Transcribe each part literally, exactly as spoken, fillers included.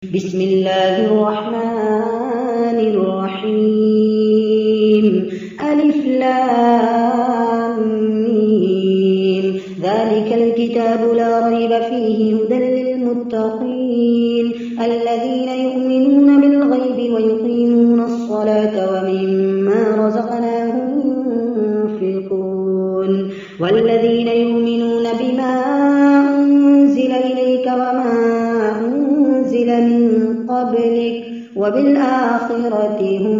بسم الله الرحمن الرحيم ألف لام ميم ذلك الكتاب لا ريب فيه هدى للمتقين الذين يؤمنون بالغيب ويقيمون الصلاة ومما رزقناهم ينفقون والذين يؤمنون بما أنزل إليك وما أنزل من قبلك وبالآخرة هم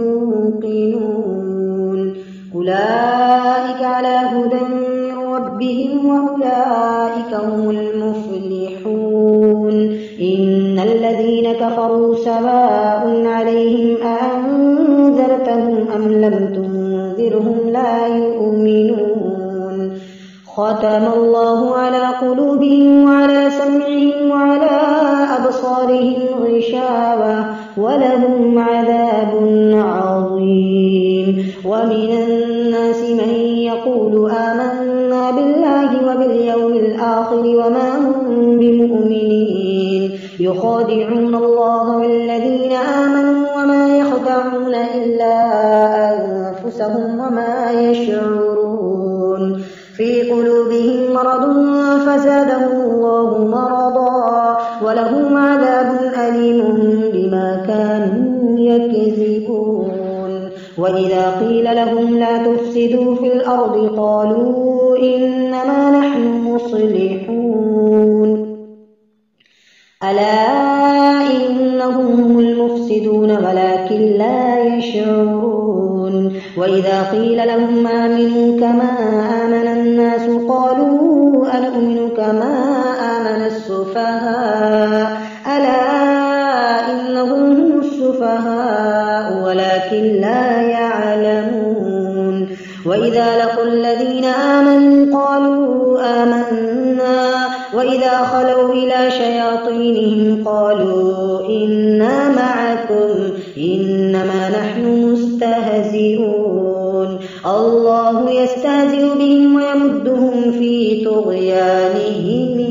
يوقنون أولئك على هدى من ربهم وأولئك هم المفلحون إن الذين كفروا سواء عليهم أأنذرتهم أم لم تنذرهم لا يؤمنون ختم الله على قلوبهم وعلى سمعهم وعلى أبصارهم غشاوة ولهم عذاب عظيم ومن الناس من يقول آمنا بالله وباليوم الآخر وما هم بمؤمنين يخادعون الله والذين آمنوا وما يخدعون إلا أنفسهم وما يشعرون في قلوبهم مرض فزادهم الله مرضا ولهم عذاب أليم بما كانوا يكذبون وإذا قيل لهم لا تفسدوا في الأرض قالوا إنما نحن مصلحون ألا إنهم هم المفسدون ولكن لا يشعرون وإذا قيل لهم آمنوا كما آمن الناس قالوا أنؤمن كما آمن السفهاء ألا إنهم هم السفهاء ولكن لا يعلمون وإذا لقوا الذين آمنوا قالوا آمنا وإذا خلوا إلى شياطينهم قالوا إنا معكم إنما نحن مستهزئون الله يستهزئ بهم ويمدهم في طغيانهم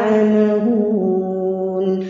يعمهون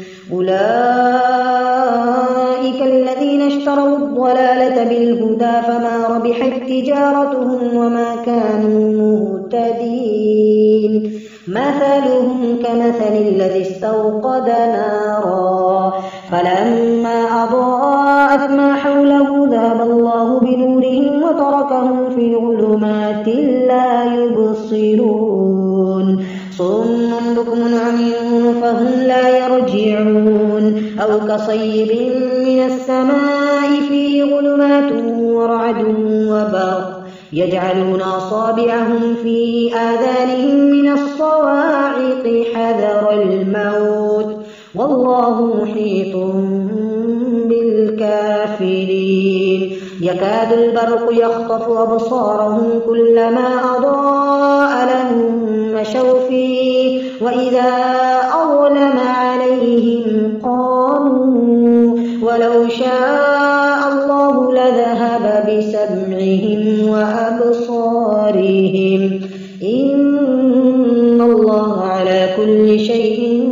أولئك الذين اشتروا الضلالة بالهدى فما ربحت تجارتهم وما كانوا مهتدين مثلهم كمثل الذي استوقد نارا فلما أضاءت ما حوله ذهب الله بنورهم وتركهم في ظلمات لا يبصرون صم بكم عمي فهم لا يرجعون أو كصيب من السماء فيه ظلمات ورعد وبرق يجعلون أصابعهم في آذانهم من الصواعق حذر الموت والله محيط بالكافرين يكاد البرق يخطف أبصارهم كلما أضاء لهم مشوا فيه وإذا أظلم عليهم قاموا ولو شاء الله لذهب بسمعهم وأبصارهم إن الله على كل شيء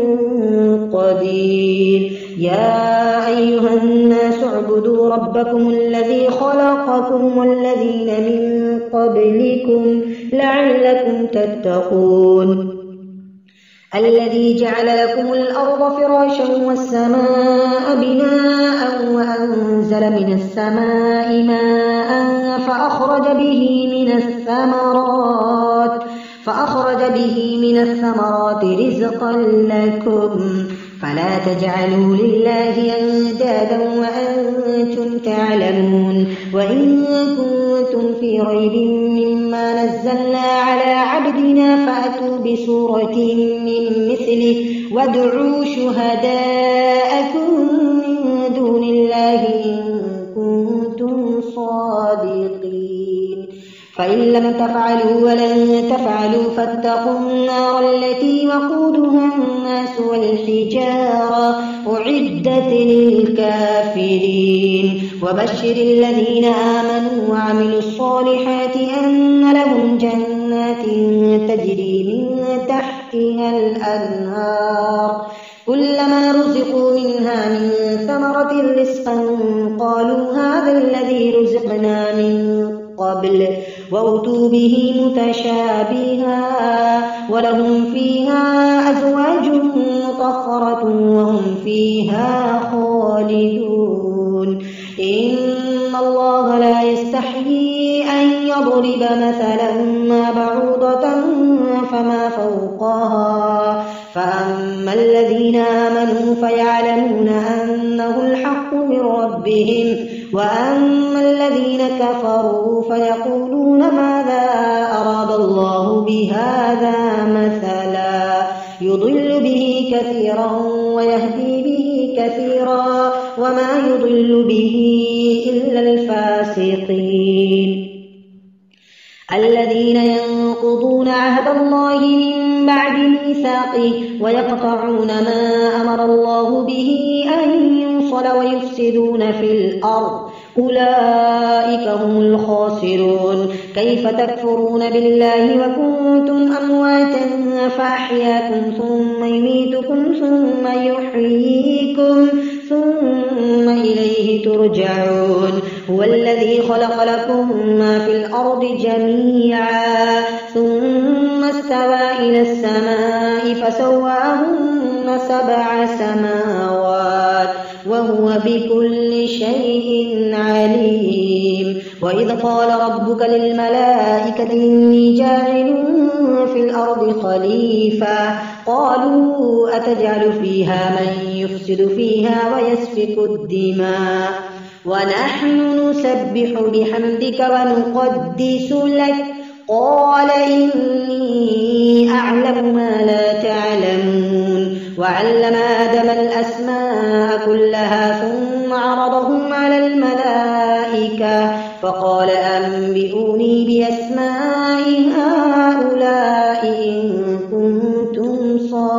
قدير يا أيها الناس اعبدوا ربكم الذي خلقكم والذين من قبلكم لعلكم تتقون الذي جعل لكم الأرض فراشا والسماء بناء وأنزل من السماء ماء فأخرج به من الثمرات فأخرج به من الثمرات رزقا لكم فلا تجعلوا لله أندادا وأنتم تعلمون وإن كنتم في ريب مما نزلنا على عبدنا فأتوا بسورة من مثله وادعوا شهداءكم من دون الله إن كنتم صادقين فإن لم تفعلوا ولن تفعلوا فاتقوا النار التي وقودها الناس والحجارة أعدت للكافرين وبشر الذين آمنوا وعملوا الصالحات أن لهم جنات تجري من تحتها الأنهار كلما رزقوا منها من ثمرة رزقا قالوا هذا الذي رزقنا من قبل وأتوا به متشابها ولهم فيها أزواج مطهرة وهم فيها خالدون إن الله لا يستحيي أن يضرب مثلا ما بعوضة فما فوقها فأما الذين آمنوا فيعلمون أنه الحق من ربهم وأما الذين كفروا فيقولون ماذا أراد الله بهذا مثلا يضل به كثيرا ويهدي به كثيرا وما يضل به إلا الفاسقين الذين ينقضون عهد الله من بعد ميثاقه ويقطعون ما أمر الله به أن يوصل ويفسدون في الأرض أولئك هم الخاسرون كيف تكفرون بالله وكنتم أمواتا فأحياكم ثم يميتكم ثم يحييكم ثم إليه ترجعون هو الذي خلق لكم ما في الأرض جميعا ثم استوى إلى السماء فسواهن سبع سماوات وهو بكل شيء عليم وإذ قال ربك للملائكة إني جاعل في الأرض خليفة قالوا أتجعل فيها من يفسد فيها ويسفك الدماء ونحن نسبح بحمدك ونقدس لك قال إني أعلم ما لا تعلمون وعلم آدم الأسماء كلها ثم عرضهم على الملائكة فقال أنبئوني بأسماء هؤلاء إن كنتم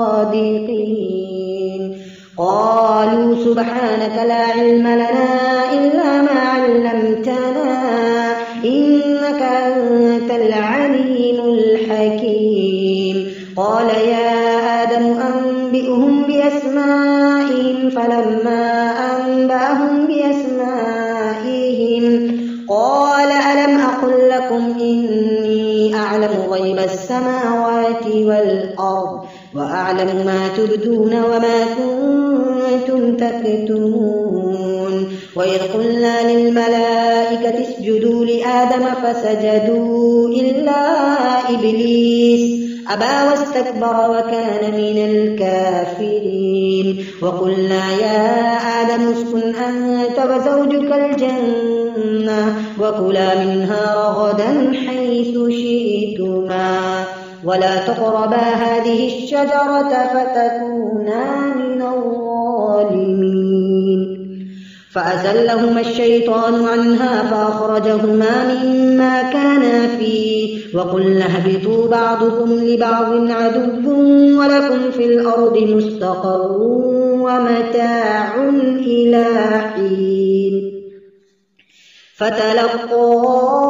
صادقين قالوا سبحانك لا علم لنا إلا ما علمتنا إنك أنت العليم الحكيم قال يا آدم أنبئهم بأسمائهم فلما أنبأهم بأسمائهم قال ألم أقل لكم إني أعلم غيب السماوات والأرض وأعلم ما تبدون وما كنتم تكتمون وإذ قلنا للملائكة اسجدوا لآدم فسجدوا إلا إبليس أبى واستكبر وكان من الكافرين وقلنا يا آدم اسكن أنت وزوجك الجنة وكلا منها رغدا حيث شئتما ولا تقربا هذه الشجرة فتكونا من الظالمين فأزلهما الشيطان عنها فأخرجهما مما كانا فيه وقلنا اهبطوا بعضكم لبعض عدو ولكم في الأرض مستقر ومتاع إلى حين فتلقى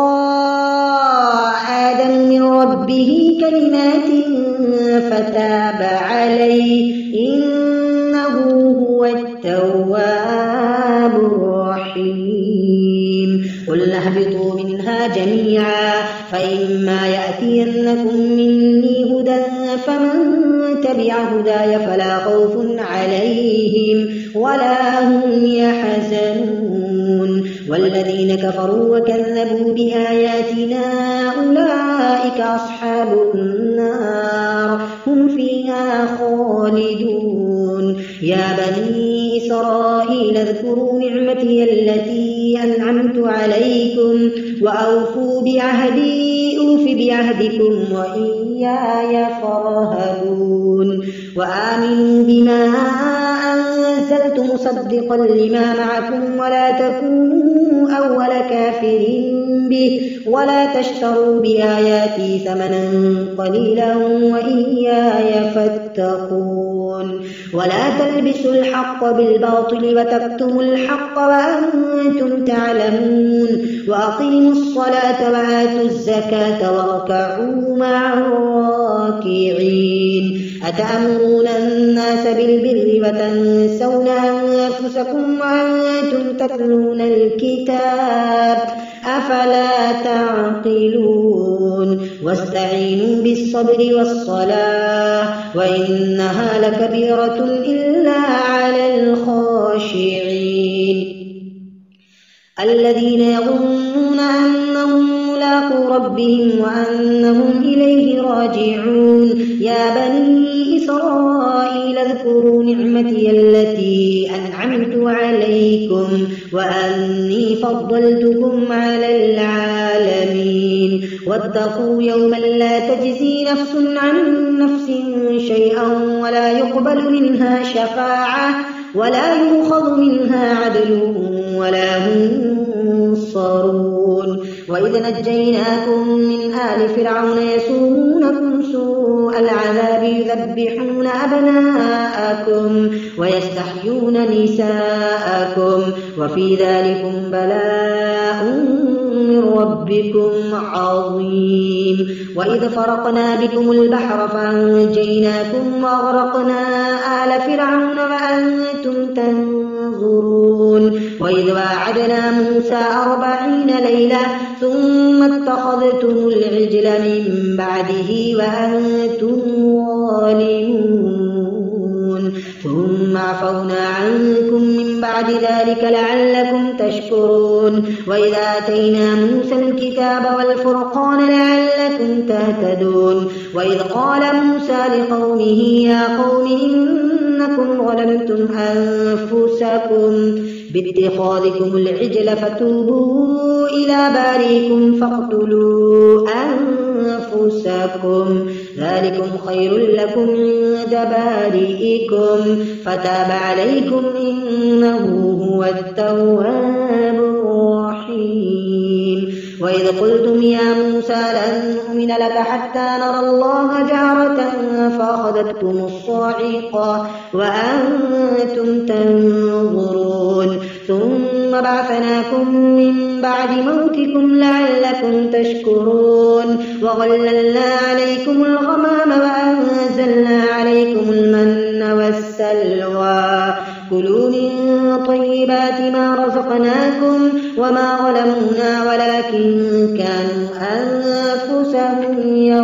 آدم من ربه كلمات فتاب عليه إنه هو التواب الرحيم قلنا اهبطوا منها جميعا فإما يأتينكم مني هدى فمن تبع هداي فلا خوف عليهم ولا هم يحزنون والذين كفروا وكذبوا بآياتنا أولئك أصحاب النار هم فيها خالدون يا بني إسرائيل اذكروا نعمتي التي أنعمت عليكم وأوفوا بعهدي أوف بعهدكم وإياي فارهبون وآمنوا بما أنزلت مصدقا لما معكم ولا تكونوا أول كافر به ولا تشتروا بآياتي ثمنا قليلا وإياي فاتقون ولا تلبسوا الحق بالباطل وتكتموا الحق وأنتم تعلمون وأقيموا الصلاة وآتوا الزكاة واركعوا مع الراكعين أتأمرون الناس بالبر وتنسون أنفسكم وأنتم تتلون الكتاب أفلا تعقلون واستعينوا بالصبر والصلاة وإنها لكبيرة إلا على الخاشعين الذين يظنون أنهم ملاقو ربهم وأنهم إليه راجعون يا بني إسرائيل اذكروا نعمتي التي أنعمت عليكم وأني فضلتكم على العالمين واتقوا يوما لا تجزي نفس عن نفس شيئا ولا يقبل منها شفاعة ولا يؤخذ منها عدل ولا هم ينصرون وإذ نجيناكم من آل فرعون يسومونكم سوء العذاب يذبحون أبناءكم ويستحيون نساءكم وفي ذلكم بلاء من ربكم عظيم وإذ فرقنا بكم البحر فأنجيناكم وأغرقنا آل فرعون وأنتم تنظرون وإذ واعدنا موسى أربعين ليلة ثم اتخذتم العجل من بعده وأنتم ظالمون ثم عفونا عنكم من بعد ذلك لعلكم تشكرون وإذا آتينا موسى الكتاب والفرقان لعلكم تهتدون وإذ قال موسى لقومه يا قوم إنكم ظلمتم أنفسكم باتخاذكم العجل فتوبوا إلى بارئكم فاقتلوا أنفسكم ذلكم خير لكم عند بارئكم فتاب عليكم إنه هو التواب الرحيم وإذ قلتم يا موسى لن نؤمن لك حتى نرى الله جهرة فأخذتكم الصاعقة وأنتم تنظرون ثم بعثناكم من بعد موتكم لعلكم تشكرون وظللنا عليكم الغمام وأنزلنا عليكم المن والسلوى كلوا من طيبات ما رزقناكم وما ظلمونا ولكن كانوا أنفسهم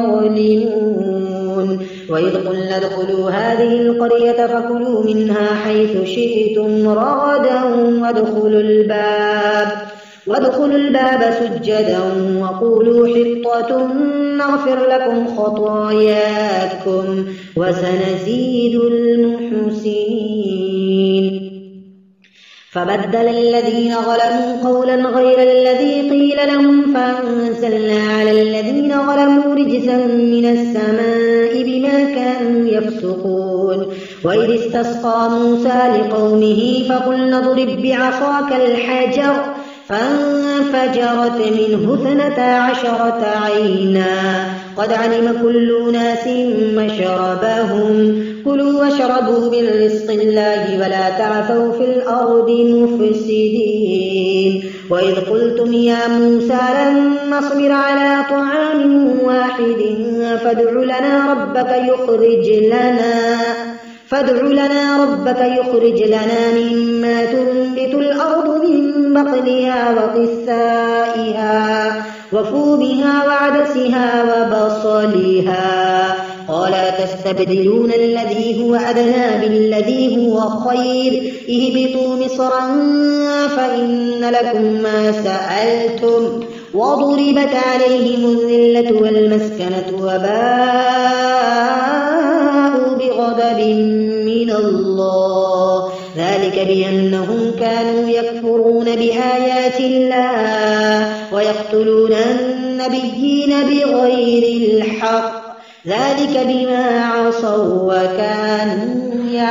يظلمون وإذ قلنا ادخلوا هذه القرية فكلوا منها حيث شئتم رغدا وادخلوا الباب وادخلوا الباب سجدا وقولوا حطة نغفر لكم خطاياكم وسنزيد المحسنين فبدل الذين ظلموا قولا غير الذي قيل لهم فأنزلنا على الذين ظلموا رجزا من السماء بما كانوا يفسقون وإذ استسقى موسى لقومه فقلنا اضرب بعصاك الحجر فانفجرت منه اثنتا عشرة عينا قد علم كل أناس مشربهم كلوا واشربوا من رزق الله ولا تعثوا في الأرض مفسدين وإذ قلتم يا موسى لن نصبر على طعام واحد فادع لنا ربك يخرج لنا فادع لنا ربك يخرج لنا مما تنبت الأرض من بقلها وقثائها وفومها وعدسها وبصلها قال تستبدلون الذي هو أدنى بالذي هو خير اهبطوا مصرا فإن لكم ما سألتم وضربت عليهم الذلة والمسكنة وباءوا بغضب من الله ذلك بأنهم كانوا يكفرون بآيات الله ويقتلون النبيين بغير الحق ذلك بما عصوا وكانوا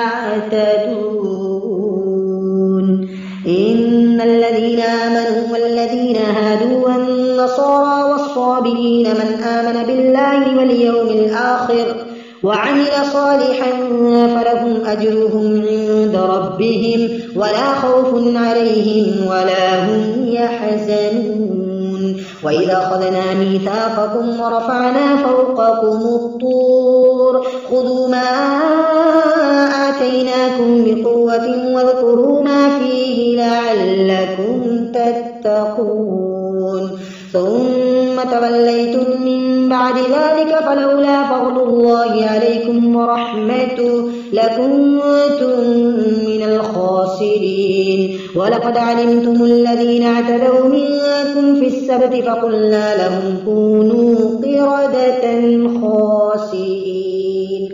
يعتدون إن الذين آمنوا والذين هادوا والنصارى والصابئين من آمن بالله واليوم الآخر وعمل صالحا فلهم أجرهم عند ربهم ولا خوف عليهم ولا هم يحزنون وإذا أخذنا ميثاقكم ورفعنا فوقكم الطور خذوا ما آتيناكم بقوة واذكروا ما فيه لعلكم تتقون ثم توليتم من بعد ذلك فلولا فضل الله عليكم ورحمته لكنتم من الخاسرين ولقد علمتم الذين اعتدوا منكم في السبت فقلنا لهم كونوا قردة خاسئين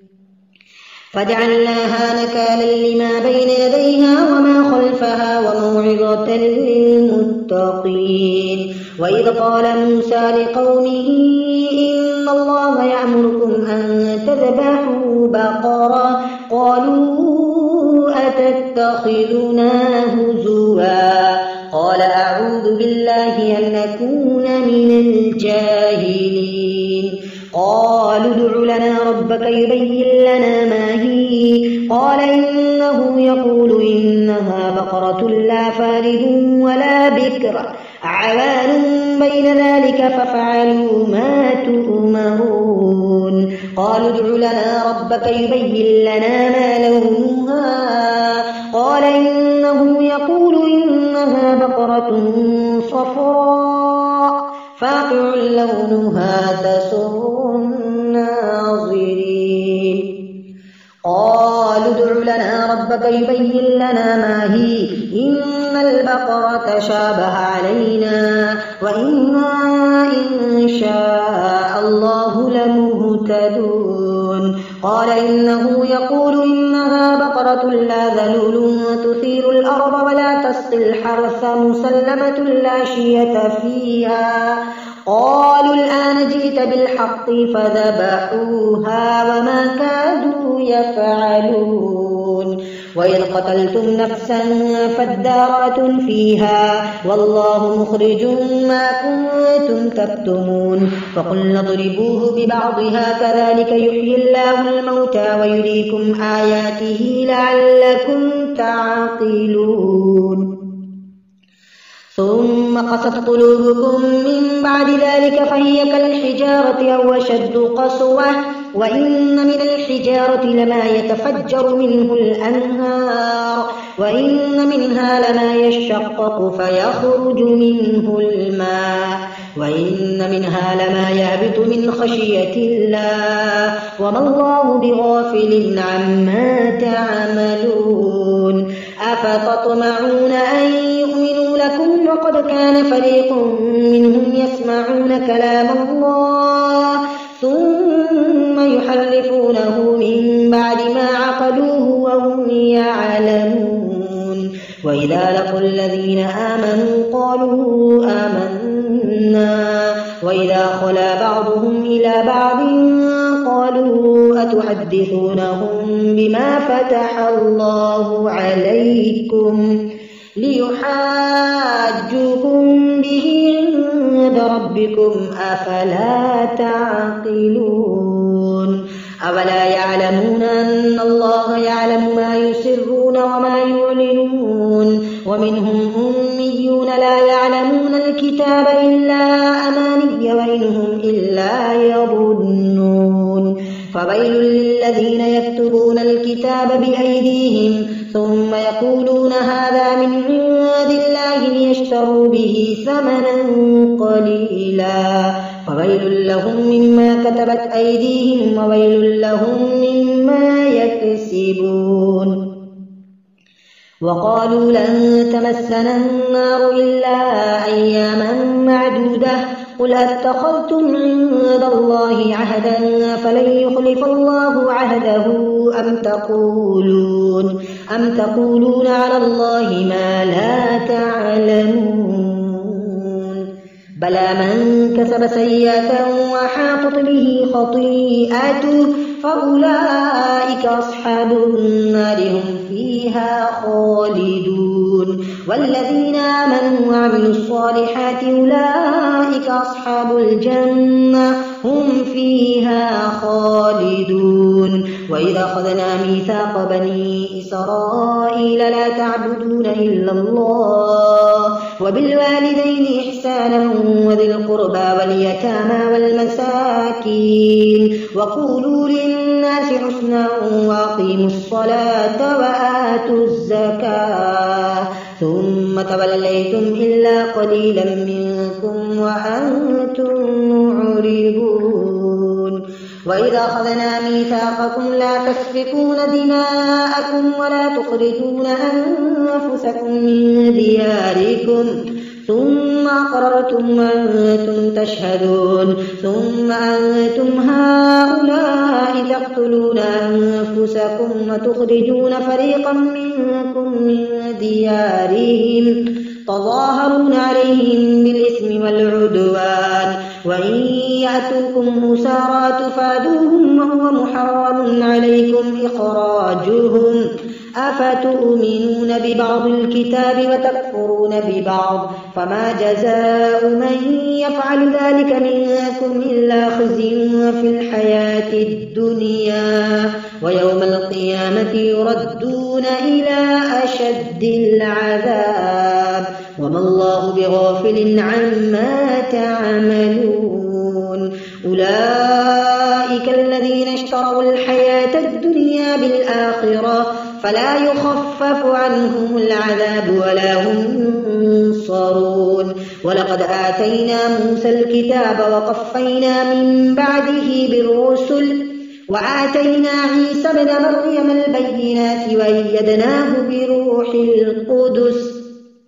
فجعلناها نكالا لما بين يديها وما خلفها وموعظة للمتقين وإذ قال موسى لقومه إن الله يأمركم أن تذبحوا بقرة قالوا أتتخذنا هزوا قال أعوذ بالله أن أكون من الجاهلين قالوا ادع لنا ربك يبين لنا ما هي قال إنه يقول إنها بقرة لا فارغ ولا بكر عوان بين ذلك فافعلوا ما تؤمرون قالوا ادع لنا ربك يبين لنا ما لونها قال إنه يقول إنها بقرة صفراء فاقع لونها تسر الناظرين قالوا ادع لنا ربك يبين لنا ما هي إن البقرة شابه علينا وإنا إن شاء الله لمهتدون قال إنه يقول إنها بقرة لا ذلول تثير الأرض ولا تسقي الحرث مسلمة لا شية فيها قالوا الآن جئت بالحق فذبحوها وما كادوا يفعلون وإذ قتلتم نفسا فادارأتم فيها والله مخرج ما كنتم تكتمون فقلنا اضربوه ببعضها كذلك يحيي الله الموتى ويريكم آياته لعلكم تعقلون ثم قست قلوبكم من بعد ذلك فهي كالحجارة أو أشد قسوة وإن من الحجارة لما يتفجر منه الأنهار وإن منها لما يشقق فيخرج منه الماء وإن منها لما يهبط من خشية الله وما الله بغافل عما تعملون أفتطمعون أن يؤمنوا لكم وقد كان فريق منهم يسمعون كلام الله ثم يحرفونه من بعد ما عقلوه وهم يعلمون وإذا لقوا الذين آمنوا قالوا آمنا وإذا خلا بعضهم إلى بعض قالوا أتحدثونهم بما فتح الله عليكم ليحاجوكم به عند ربكم أفلا تعقلون أولا يعلمون أن الله يعلم ما يسرون وما يعلنون ومنهم أميون لا يعلمون الكتاب إلا أماني وإنهم إلا يظنون فويل للذين يكتبون الكتاب بأيديهم ثم يقولون هذا من عند الله ليشتروا به ثمنا قليلا فويل لهم مما كتبت أيديهم وويل لهم مما يكسبون وقالوا لن تمسنا النار إلا أياما معدودة قل أتخذتم عند الله عهدا فلن يخلف الله عهده أم تقولون أم تقولون على الله ما لا تعلمون بلى من كسب سيئة وحاطت به خطيئته فأولئك أصحاب النار هم فيها خالدون والذين آمنوا وعملوا الصالحات أولئك أصحاب الجنة هم فيها خالدون وإذا أخذنا ميثاق بني إسرائيل لا تعبدون إلا الله وبالوالدين إحسانا وذي القربى واليتامى والمساكين وقولوا للناس حسنا وأقيموا الصلاة وآتوا الزكاة ثم توليتم إلا قليلا منكم وأنتم معرضون وإذا أخذنا ميثاقكم لا تسفكون دماءكم ولا تخرجون أنفسكم من دياركم ثم أقررتم وأنتم تشهدون ثم أنتم هؤلاء تقتلون أنفسكم وتخرجون فريقا منكم من ديارهم تظاهرون عليهم بالإثم والعدوان وإن يأتوكم أسارى تفادوهم وهو محرم عليكم إخراجهم أفتؤمنون ببعض الكتاب وتكفرون ببعض فما جزاء من يفعل ذلك منكم إلا خزي في الحياة الدنيا ويوم القيامة يردون إلى أشد العذاب وما الله بغافل عما تعملون أولئك الذين اشتروا الحياة الدنيا بالآخرة فلا يخفف عنهم العذاب ولا هم ينصرون ولقد آتينا موسى الكتاب وقفينا من بعده بالرسل وآتينا عيسى ابن مريم البينات وأيدناه بروح القدس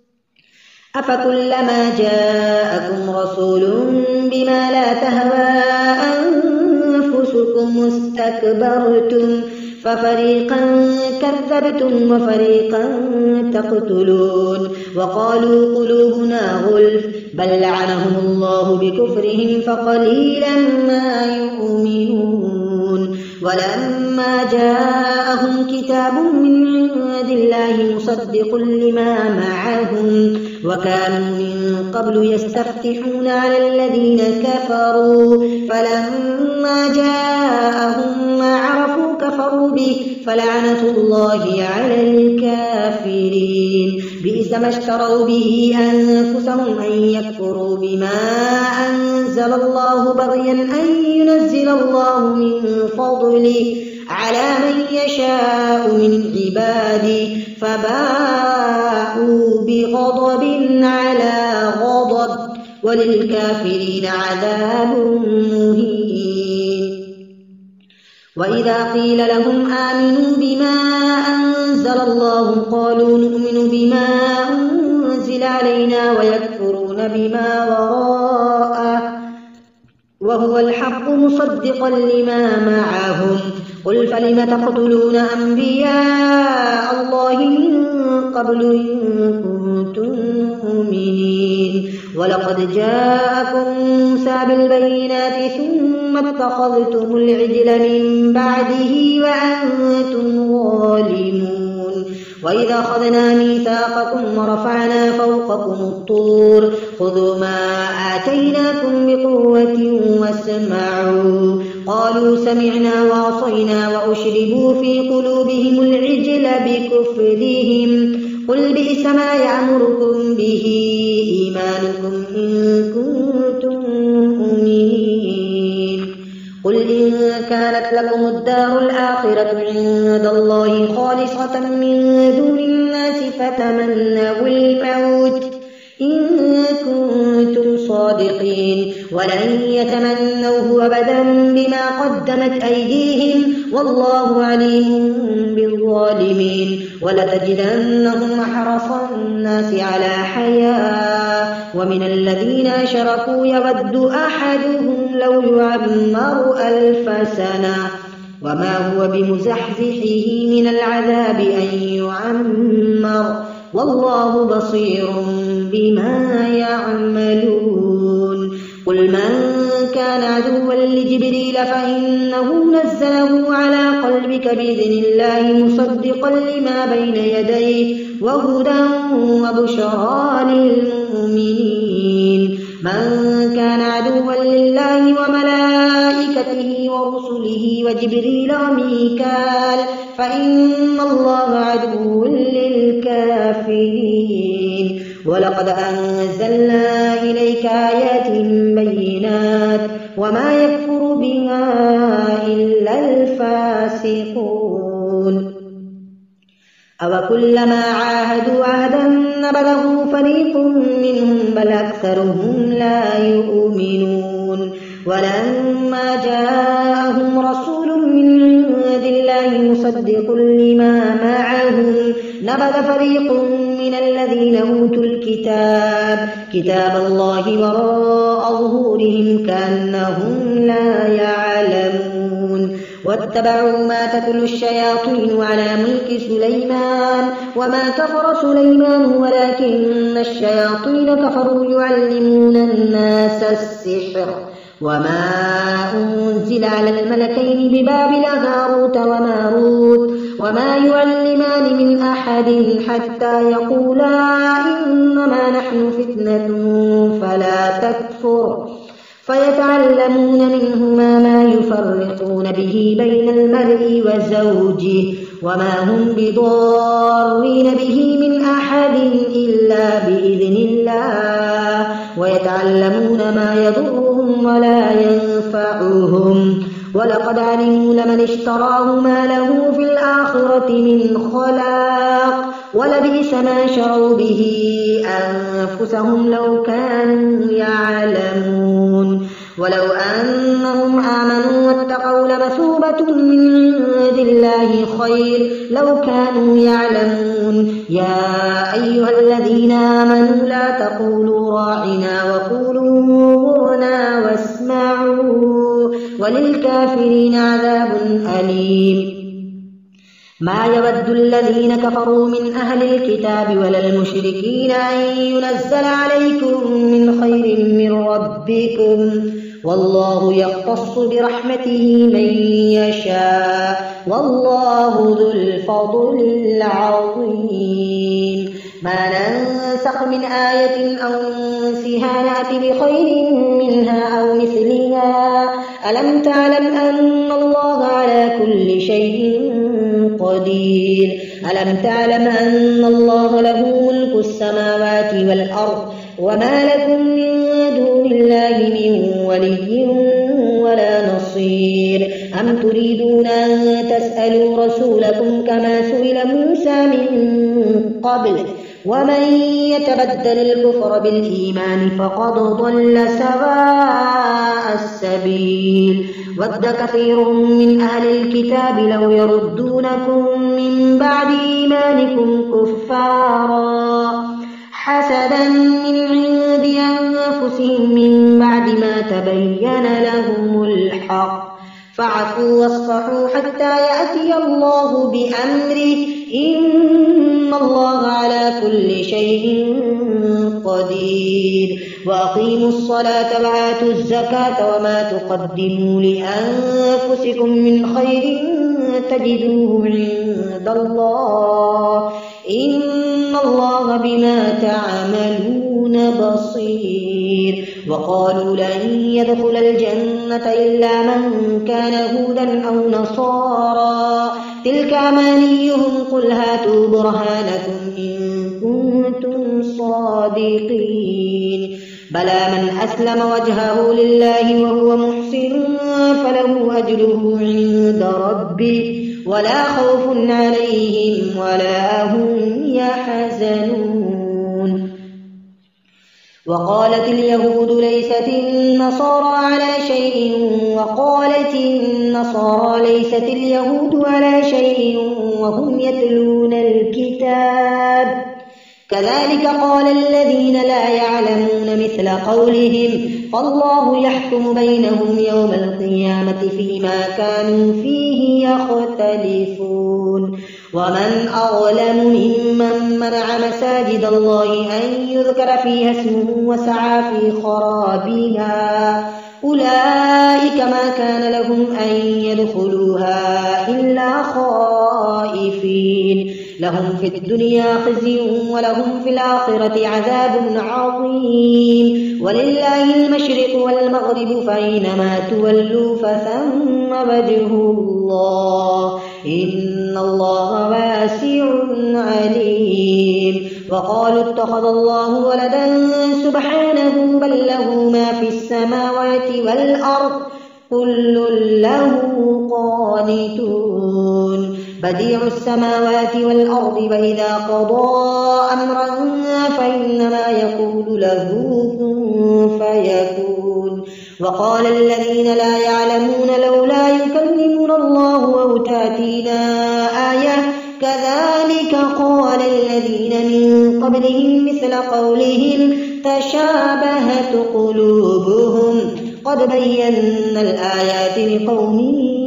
أفكلما جاءكم رسول بما لا تهوى أنفسكم استكبرتم ففريقا كذبتم وفريقا تقتلون وقالوا قلوبنا غلف بل لعنهم الله بكفرهم فقليلا ما يؤمنون ولما جاءهم كتاب من عند الله مصدق لما معهم وكانوا من قبل يستفتحون على الذين كفروا فلما جاءهم ما عرفوا كفروا به فلعنة الله على الكافرين بئس ما اشتروا به أنفسهم أن يكفروا بما أنزل الله بغيا أن ينزل الله من فضله على من يشاء من عباده فباءوا بغضب على غضب وللكافرين عذاب مهين وإذا قيل لهم آمنوا بما أنزل الله قالوا نؤمن بما أنزل علينا ويكفرون بما وراءه وهو الحق مصدقا لما معهم قل فلم تقتلون أنبياء الله من قبل إن كنتم مؤمنين ولقد جاءكم موسى بالبينات ثم اتخذتم العجل من بعده وأنتم ظالمون وإذا أخذنا ميثاقكم ورفعنا فوقكم الطور خذوا ما آتيناكم بقوة واسمعوا قالوا سمعنا وعصينا وأشربوا في قلوبهم العجل بكفرهم قل بئس ما يأمركم به إيمانكم إن كنتم مؤمنين قل إن كانت لكم الدار الآخرة عند الله خالصة من دون الناس فتمنوا الموت إن كنتم صادقين ولن يتمنوه أبدا بما قدمت أيديهم والله عليم بالظالمين ولتجدنهم أحرص الناس على حياة ومن الذين أشركوا يود أحدهم لو يعمر ألف سنة وما هو بمزحزحه من العذاب أن يعمر والله بصير بما يعملون قل من كان عدوا لجبريل فإنه نزله على قلبك بإذن الله مصدقا لما بين يديه وهدى وبشرى للمؤمنين. من كان عدوا لله وملائكته ورسله وجبريل وميكال فإن الله عدو للكافرين. ولقد أنزلنا إليك آيات بينات وما يكفر بها إلا الفاسقون. أوكلما عاهدوا عهدا نبذه فريق منهم بل أكثرهم لا يؤمنون. ولما جاءهم رسول من عند الله مصدق لما معهم نبذ فريق من الذين أوتوا الكتاب كتاب الله وراء ظهورهم كأنهم لا يعلمون. واتبعوا ما تتلو الشياطين على ملك سليمان وما كفر سليمان ولكن الشياطين كفروا يعلمون الناس السحر وما أنزل على الملكين ببابل هاروت وماروت وما يعلمان من أحد حتى يقولا إنما نحن فتنة فلا تكفر فيتعلمون منهما ما يفرقون به بين المرء وزوجه وما هم بضارين به من أحد إلا بإذن الله ويتعلمون ما يضرهم ولا ينفعهم. ولقد علموا لمن اشتراه ما له في الآخرة من خلاق ولبئس ما شروا به أنفسهم لو كانوا يعلمون. ولو أنهم آمنوا واتقوا لمثوبة من عند الله خير لو كانوا يعلمون. يا أيها الذين آمنوا لا تقولوا راعنا وقولوا انظرنا واسمعوا وللكافرين عذاب أليم. ما يود الذين كفروا من أهل الكتاب ولا المشركين أن ينزل عليكم من خير من ربكم والله يختص برحمته من يشاء والله ذو الفضل العظيم. ما ننسخ من آية أو ننسها نأت بخير منها أو مثلها ألم تعلم أن الله على كل شيء قدير. ألم تعلم أن الله له ملك السماوات والأرض وما لكم من دون الله من ولي ولا نصير. أم تريدون أن تسألوا رسولكم كما سئل موسى من قبل ومن يتبدل الكفر بالإيمان فقد ضل سواء السبيل. ود كثير من أهل الكتاب لو يردونكم من بعد إيمانكم كفارا حسدا من عند أنفسهم من بعد ما تبين لهم الحق فاعفوا واصفحوا حتى يأتي الله بأمره إن الله على كل شيء قدير. وأقيموا الصلاة وآتوا الزكاة وما تقدموا لأنفسكم من خير تجدوه عند الله إن الله بما تعملون بصير. وقالوا لن يدخل الجنة إلا من كان هودا أو نصارى تلك أمانيهم قل هاتوا برهانكم إن كنتم صادقين. بلى من أسلم وجهه لله وهو محسن فله أجره عند ربه ولا خوف عليهم ولا هم يحزنون. وقالت اليهود ليست النصارى على شيء وقالت النصارى ليست اليهود على شيء وهم يتلون الكتاب كذلك قال الذين لا يعلمون مثل قولهم فالله يحكم بينهم يوم القيامة فيما كانوا فيه يختلفون. ومن أظلم ممن منع مساجد الله أن يذكر فيها اسمه وسعى في خرابها أولئك ما كان لهم أن يدخلوها إلا خائفين لهم في الدنيا خزي ولهم في الآخرة عذاب عظيم ولله المشرق والمغرب فأينما تولوا فثم وجه الله إن الله واسع عليم وقالوا اتخذ الله ولدا سبحانه بل له ما في السماوات والأرض كل له قانتون بديع السماوات والأرض وإذا قضى أمرا فإنما يقول له كن فيكون وقال الذين لا يعلمون لولا يكلمنا الله أو تأتينا آية كذلك قال الذين من قبلهم مثل قولهم تشابهت قلوبهم قد بينا الآيات لقوم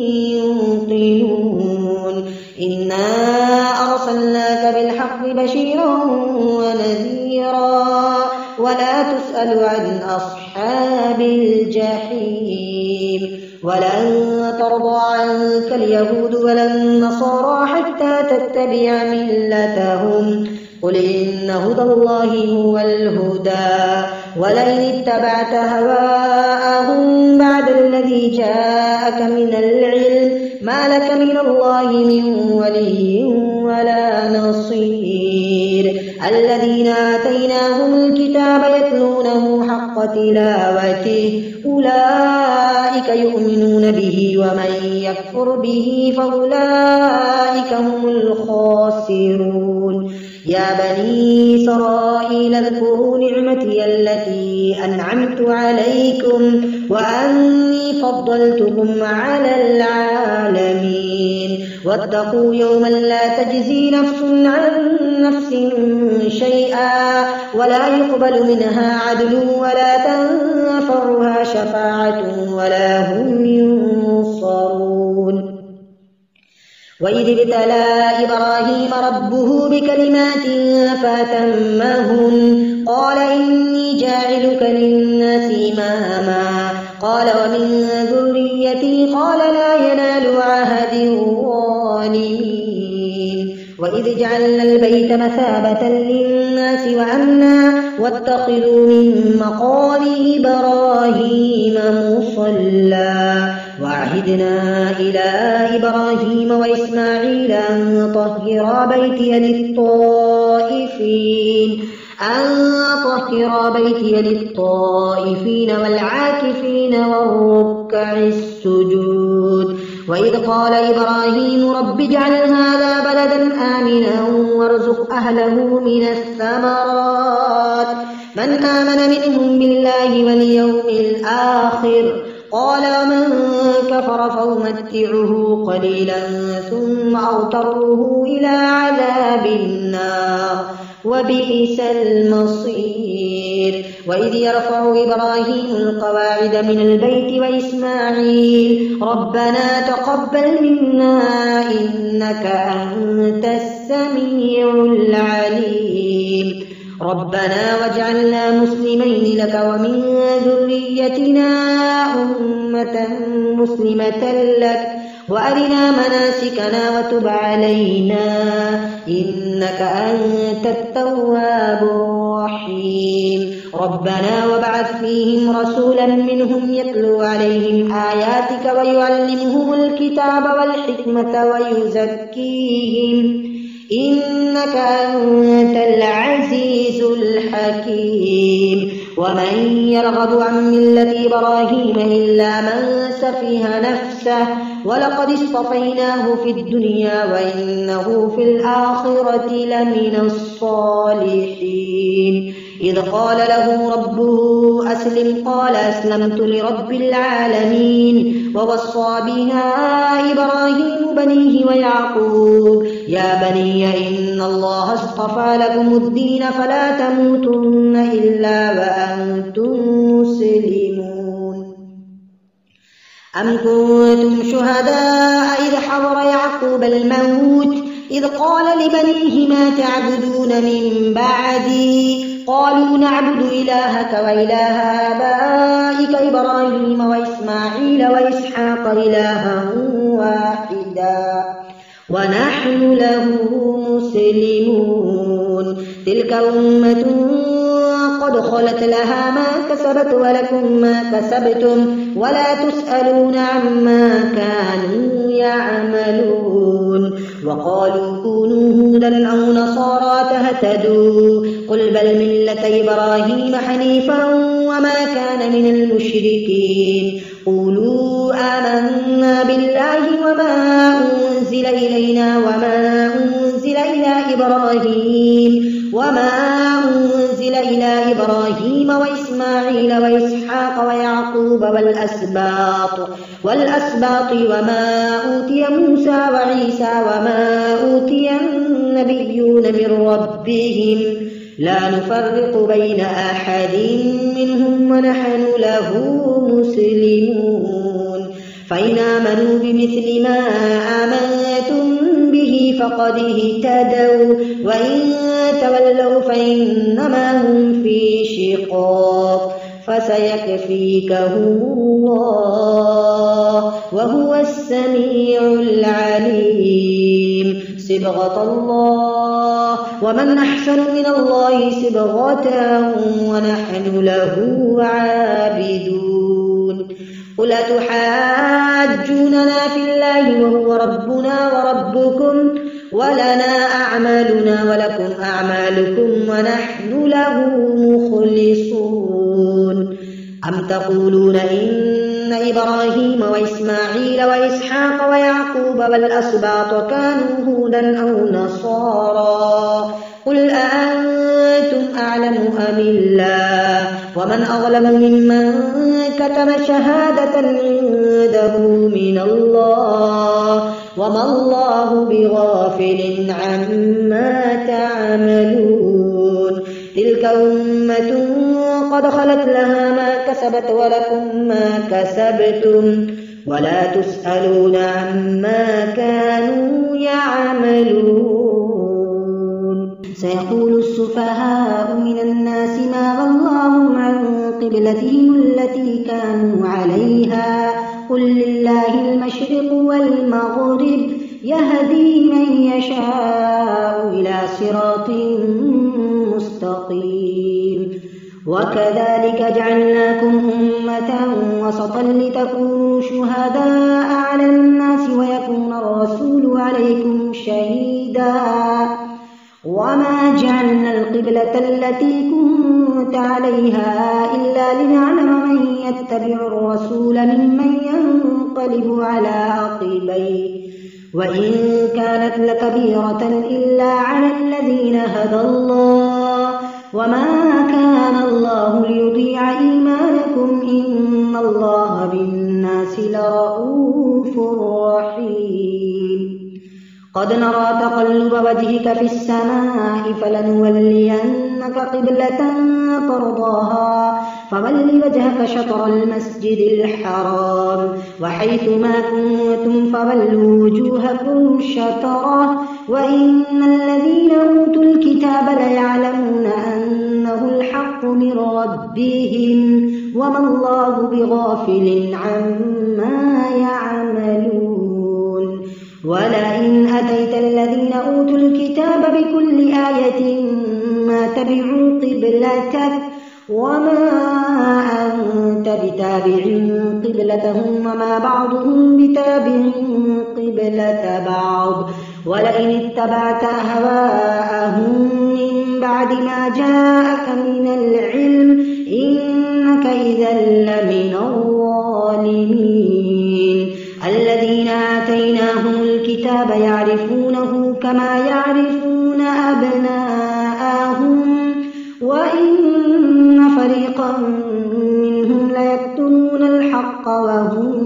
يوقنون إنا أرسلناك بالحق بشيرا ونذيرا ولا تسأل عن أصحاب الجحيم ولن ترضى عنك اليهود ولا النصارى حتى تتبع ملتهم قل إن هدى الله هو الهدى ولئن اتبعت هواءهم بعد الذي جاءك من العلم ما لك من الله من ولي ولا نصير الذين آتيناهم الكتاب يتلونه حق تلاوته أولئك يؤمنون به ومن يكفر به فأولئك هم الخاسرون يا بني إسرائيل اذكروا نعمتي التي أنعمت عليكم وأني فضلتكم على العالمين واتقوا يوما لا تجزي نفس عن نفس شيئا ولا يقبل منها عدل ولا تنفعها شفاعة ولا هم ينصرون وإذ ابتلى إبراهيم ربه بكلمات فأتمهن قال إني جاعلك للناس إماما قال ومن ذريتي قال لا ينال عهد الظالمين وإذ جعلنا البيت مثابة للناس وأمنا واتخذوا من مقام إبراهيم مصلى وعهدنا إلى إبراهيم وإسماعيل أن طهرا بيتي للطائفين أن طهرا بيتي للطائفين والعاكفين والركع السجود وإذ قال إبراهيم رب اجعل هذا بلدا آمنا وارزق أهله من الثمرات من آمن منهم بالله واليوم الآخر قال ومن كفر فأمتعه قليلا ثم أضطره إلى عذاب النار وبئس المصير وإذ يرفع إبراهيم القواعد من البيت وإسماعيل ربنا تقبل منا إنك أنت السميع العليم ربنا واجعلنا مسلمين لك ومن ذريتنا أمة مسلمة لك وأرنا مناسكنا وتب علينا إنك أنت التواب الرحيم ربنا وابعث فيهم رسولا منهم يتلو عليهم آياتك ويعلمهم الكتاب والحكمة ويزكيهم إنك أنت العزيز الحكيم ومن يرغب عن ملة إبراهيم إلا من سفه نفسه ولقد اصطفيناه في الدنيا وإنه في الآخرة لمن الصالحين إذ قال له ربه أسلم قال أسلمت لرب العالمين ووصى بها إبراهيم بنيه ويعقوب يا بني إن الله اصطفى لكم الدين فلا تموتن إلا وأنتم مسلمون أم كنتم شهداء إذ حضر يعقوب الموت إذ قال لبنيه ما تعبدون من بعدي قالوا نعبد إلهك وإله آبائك إبراهيم وإسماعيل وإسحاق إلها واحدا ونحن له مسلمون تلك أمة قد خلت لها ما كسبت ولكم ما كسبتم ولا تسألون عما كانوا يعملون وقالوا كونوا هودا أو نصارى تهتدوا قل بل ملة إبراهيم حنيفا وما كان من المشركين قولوا آمنا بالله وما أنزل إلينا وما أنزل إلى إبراهيم وما أنزل إلى إبراهيم وإسماعيل وإسحاق ويعقوب والأسباط والأسباط وما أوتي موسى وعيسى وما أوتي النبيون من ربهم لا نفرق بين أحد منهم ونحن له مسلمون فإن آمنوا بمثل ما آمنتم به فقد اهتدوا وإن تولوا فإنما هم في شقاق فسيكفيكهم الله وهو السميع العليم صبغة الله ومن أحسن من الله صبغة ونحن له عابدون قل أتحاجوننا في الله وهو ربنا وربكم ولنا أعمالنا ولكم أعمالكم ونحن له مخلصون أم تقولون إن إبراهيم وإسماعيل وإسحاق ويعقوب والأسباط كانوا هودا أو نصارى قل أأنتم أعلم أم الله ومن أظلم ممن كتم شهادة عنده من الله وما الله بغافل عما تعملون تلك أمة قد خلت لها ما كسبت ولكم ما كسبتم ولا تسألون عما كانوا يعملون سيقول السفهاء من الناس ما ولاهم عن قبلتهم التي كانوا عليها قل لله المشرق والمغرب يهدي من يشاء إلى صراط مستقيم وكذلك جعلناكم أمة وسطا لتكونوا شهداء على الناس ويكون الرسول عليكم شهيدا وما جعلنا القبلة التي كنت عليها إلا لنعلم من يتبع الرسول ممن ينقلب على عقبيه وإن كانت لكبيرة إلا على الذين هدى الله وما كان الله ليضيع إيمانكم إن الله بالناس لرؤوف رحيم قد نرى تقلب وجهك في السماء فلنولينك قبلة ترضاها فول وجهك شطر المسجد الحرام وحيث ما كنتم فولوا وجوهكم شطره وإن الذين أوتوا الكتاب ليعلمون أنه الحق من ربهم وما الله بغافل عما يعملون ولئن أتيت الذين أوتوا الكتاب بكل آية ما تبعوا قبلتك وما أنت بتابع قبلتهم وما بعضهم بتابع قبلة بعض ولئن اتبعت أهواءهم من بعد ما جاءك من العلم إنك إذا لمن الظالمين الذين آتيناهم الكتاب يعرفونه كما يعرفون أبناءهم وإن فريقا منهم ليكتمون الحق وهم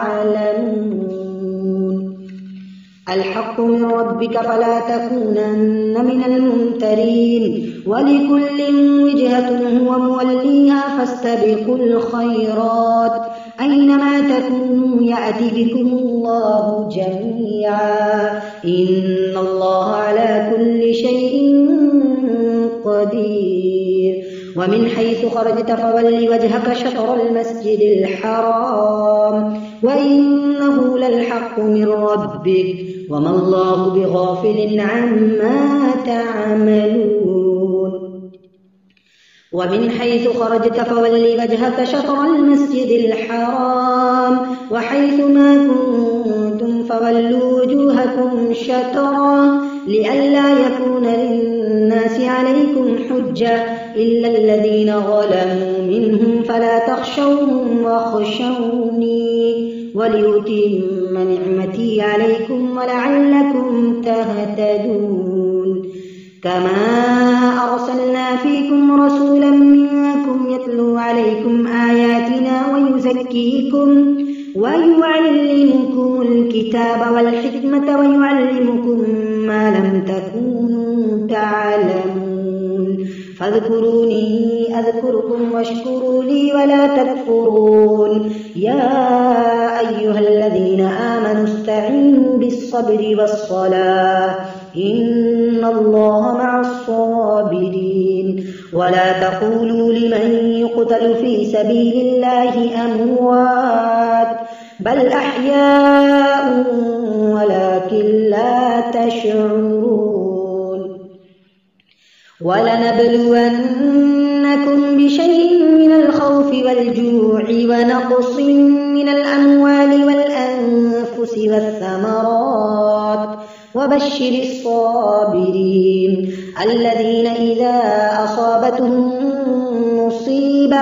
يعلمون الحق من ربك فلا تكونن من الممترين ولكل وجهة هو موليها فاستبقوا الخيرات أينما تكونوا يأت بكم الله جميعا إن الله على كل شيء قدير ومن حيث خرجت فول وجهك شطر المسجد الحرام وإنه للحق من ربك وما الله بغافل عما تعملون ومن حيث خرجت فول وجهك شطر المسجد الحرام وحيث ما كنتم فولوا وجوهكم شطرا لئلا يكون للناس عليكم حجة إلا الذين ظلموا منهم فلا تخشوهم واخشوني وليتم نعمتي عليكم ولعلكم تهتدون كما أرسلنا فيكم رسولا منكم يتلو عليكم آياتنا ويزكيكم ويعلمكم الكتاب والحكمة ويعلمكم ما لم تكونوا تعلمون فاذكروني أذكركم واشكروا لي ولا تكفرون يا أيها الذين آمنوا استعينوا بالصبر والصلاة إن الله مع الصابرين ولا تقولوا لمن يقتل في سبيل الله أموات بل أحياء ولكن لا تشعرون ولنبلونكم بشيء من الخوف والجوع ونقص من الأموال والأنفس والثمرات وبشر الصابرين الذين إذا أصابتهم مصيبة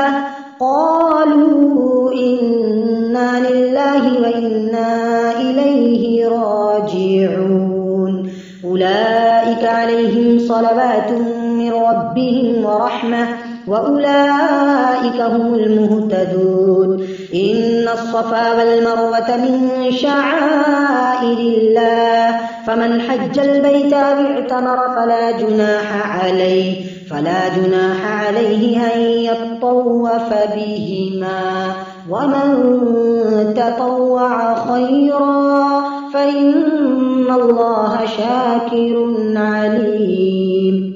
قالوا إنا لله وإنا إليه راجعون أولئك عليهم صلوات من ربهم ورحمة وأولئك هم المهتدون إن الصفا والمروة من شعائر الله فمن حج البيت أو اعتمر فلا جناح عليه فلا جناح عليه أن يطوف بهما ومن تطوع خيرا فإن الله شاكر عليم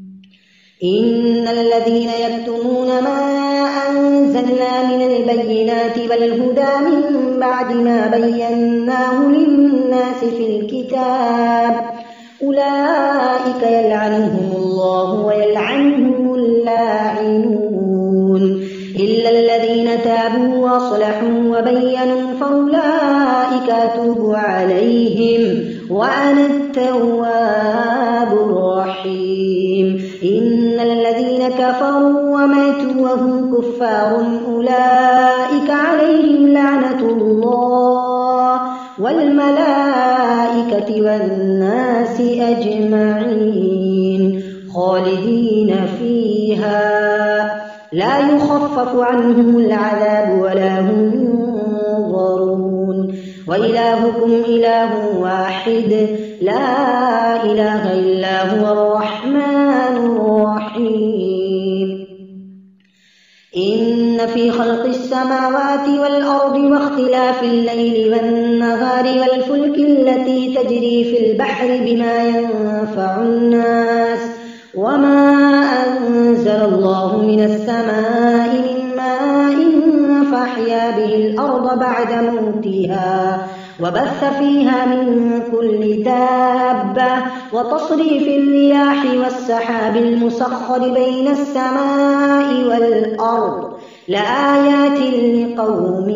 إن الذين يكتمون ما أنزلنا من البينات والهدى من بعد ما بيناه للناس في الكتاب أولئك يلعنهم الله ويلعنهم اللاعنون إلا الذين تابوا وأصلحوا وبينوا فأولئك أتوب عليهم وأنا التواب الرحيم إن الذين كفروا وماتوا وهم كفار أولئك عليهم لعنة الله والملائكة والناس أجمعين خالدين فيها لا يخفف عنهم العذاب ولا هم ينظرون وإلهكم إله واحد لا إله إلا هو الرحمن الرحيم إن في خلق السماوات والأرض واختلاف الليل والنهار والفلك التي تجري في البحر بما ينفع الناس وما أنزل الله من السماء من ماء فأحيا به الأرض بعد موتها وبث فيها من كل دابة وتصريف الرياح والسحاب المسخر بين السماء والأرض لآيات لقوم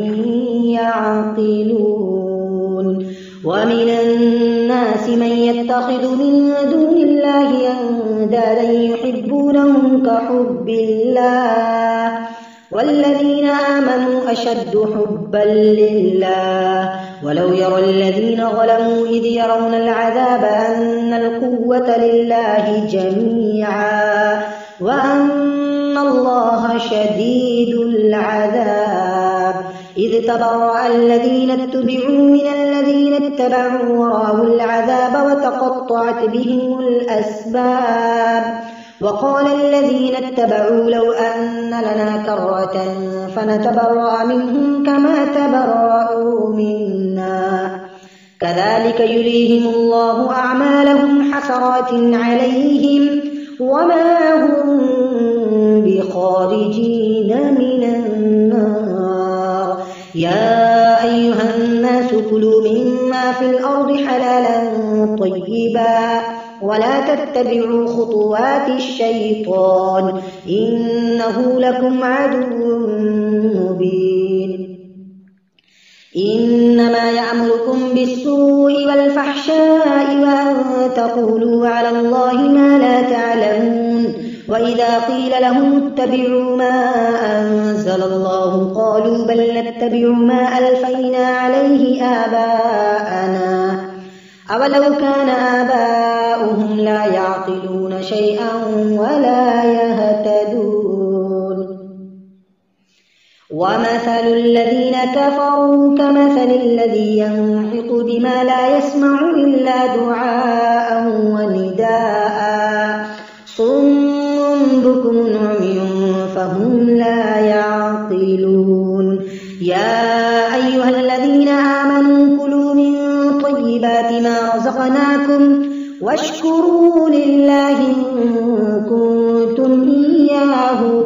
يعقلون ومن الناس من يتخذ من دون الله أندادا يحبونهم كحب الله والذين آمنوا أشد حبا لله ولو يرى الذين ظلموا إذ يرون العذاب أن القوة لله جميعا وأن الله شديد العذاب إذ تبرأ الذين اتبعوا من الذين اتبعوا ورأوا العذاب وتقطعت بهم الأسباب وقال الذين اتبعوا لو أن لنا كرة فنتبرأ منهم كما تبرأوا منا كذلك يريهم الله أعمالهم حسرات عليهم وما هم في الأرض حلالا طيبا ولا تتبعوا خطوات الشيطان إنه لكم عدو مبين إنما يأمركم بالسوء والفحشاء وأن تقولوا على الله ما لا تعلمون وإذا قيل لهم اتبعوا ما أنزل الله قالوا بل نتبع ما ألفينا عليه آباءنا أولو كان آباؤهم لا يعقلون شيئا ولا يهتدون ومثل الذين كفروا كمثل الذي ينحط بما لا يسمع إلا دعاء ونداء صم بكم عمي فهم لا يعقلون يا أيها الذين آمنوا كلوا من طيبات ما رزقناكم واشكروا لله إن كنتم إياه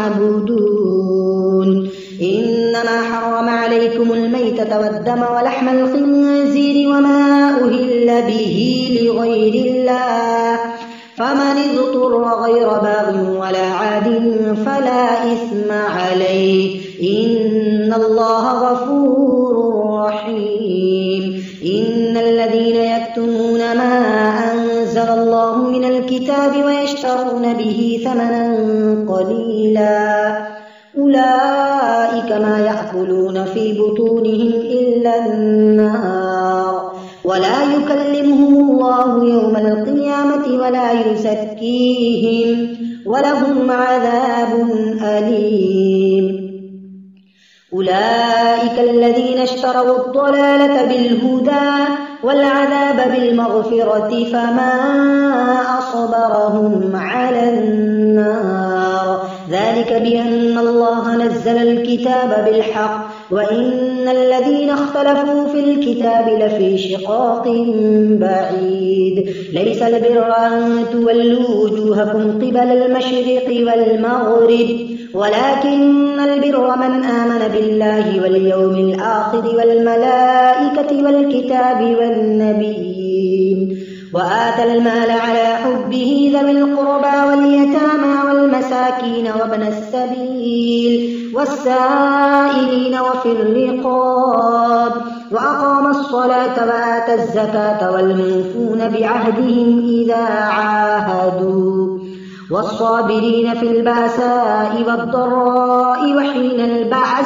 تعبدون إنما حرم عليكم الميتة والدم ولحم الخنزير وما أهل به لغير الله فمن اضطر غير باغ ولا عاد فلا إثم عليه إن الله غفور رحيم إن الذين يكتمون ما أنزل الله من الكتاب ويشترون به ثمنا قليلا أولئك ما يأكلون في بطونهم إلا النار ولا يكلمهم الله يوم القيامة ولا يزكيهم ولهم عذاب أليم أولئك الذين اشتروا الضلالة بالهدى والعذاب بالمغفرة فما أصبرهم على النار ذلك بأن الله نزل الكتاب بالحق وإن الذين اختلفوا في الكتاب لفي شقاق بعيد ليس البر أن تولوا وجوهكم قبل المشرق والمغرب ولكن البر من آمن بالله واليوم الآخر والملائكة والكتاب والنبيين وآتى المال على حبه ذوي القربى واليتامى والمساكين وابن السبيل والسائلين وفي الرقاب وأقام الصلاة وآتى الزكاة والموفون بعهدهم إذا عاهدوا والصابرين في البأساء والضراء وحين البعث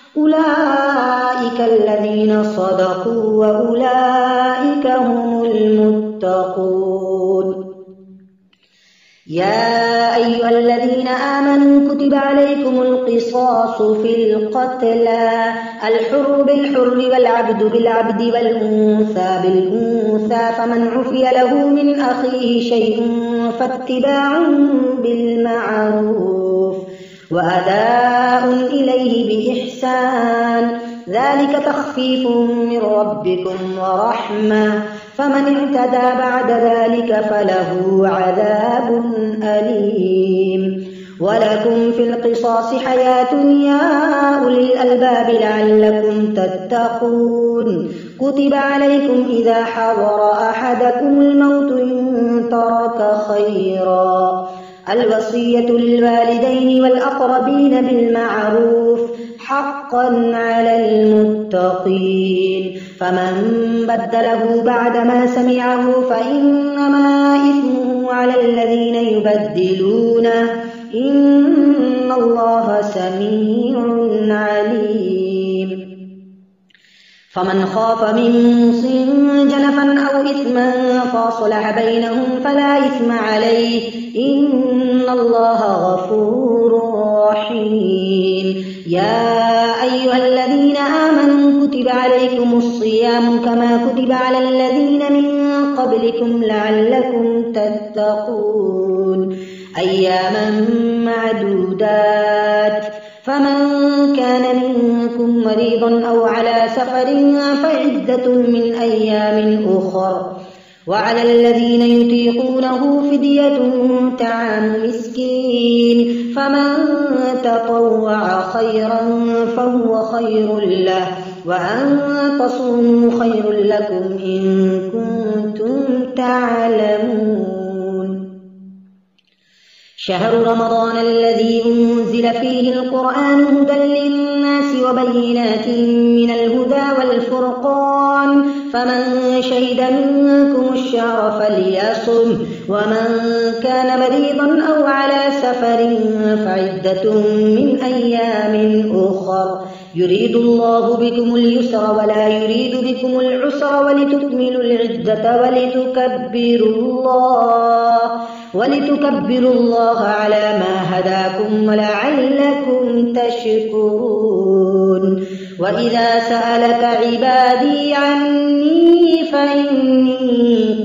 أولئك الذين صدقوا وأولئك هم المتقون يا أيها الذين آمنوا كتب عليكم القصاص في القتلى الحر بالحر والعبد بالعبد والأنثى بالأنثى فمن عفي له من أخيه شيء فاتباع بالمعروف وأداء إليه بإحسان ذلك تخفيف من ربكم ورحمة فمن اعتدى بعد ذلك فله عذاب أليم ولكم في القصاص حياة يا أولي الألباب لعلكم تتقون كتب عليكم إذا حضر أحدكم الموت إن ترك خيرا الوصية للوالدين والأقربين بالمعروف حقا على المتقين فمن بدله بعدما سمعه فإنما إثمه على الذين يبدلونه إن الله سميع عليم فمن خاف من موص جنفا أو إثما فأصلح بينهم فلا إثم عليه إن الله غفور رحيم يا أيها الذين آمنوا كتب عليكم الصيام كما كتب على الذين من قبلكم لعلكم تتقون أياما معدودات فمن كان منكم مريضا أو على سفر فعدة من أيام أخر وعلى الذين يطيقونه فدية طعام مسكين فمن تطوع خيرا فهو خير له وأن تصوموا خير لكم إن كنتم تعلمون. شهر رمضان الذي أنزل فيه القرآن هدى للناس وبينات من الهدى والفرقان، فمن شهد منكم الشهر فليصم، ومن كان مريضا أو على سفر فعدة من أيام أخر، يريد الله بكم اليسر ولا يريد بكم العسر ولتكملوا العدة ولتكبروا الله ولتكبروا الله على ما هداكم ولعلكم تشكرون. وإذا سألك عبادي عني فإني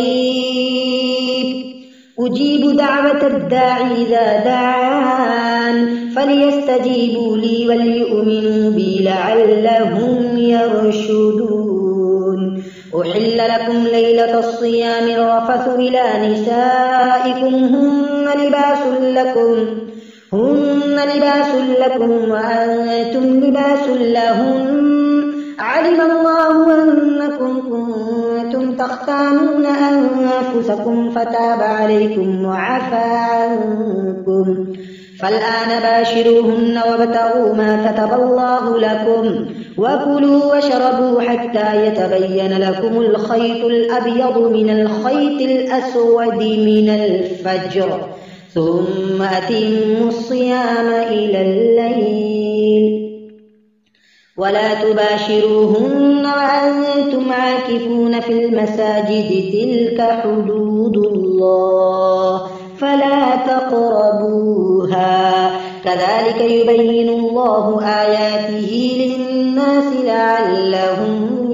قريب أجيب دعوة الداع إذا دعان، فليستجيبوا لي وليؤمنوا بي لعلهم يرشدون. أحل لكم ليلة الصيام الرفث إلى نسائكم هن لباس لكم هن لباس لكم وأنتم لباس لهن، علم الله أنكم كنتم تختانون أنفسكم فتاب عليكم وعفى عنكم، فالآن باشروهن وابتغوا ما كتب الله لكم وكلوا واشربوا حتى يتبين لكم الخيط الأبيض من الخيط الأسود من الفجر، ثم أتموا الصيام إلى الليل ولا تباشروهن وأنتم عاكفون في المساجد، تلك حدود الله فلا تقربوها، كذلك يبين الله آياته للناس لعلهم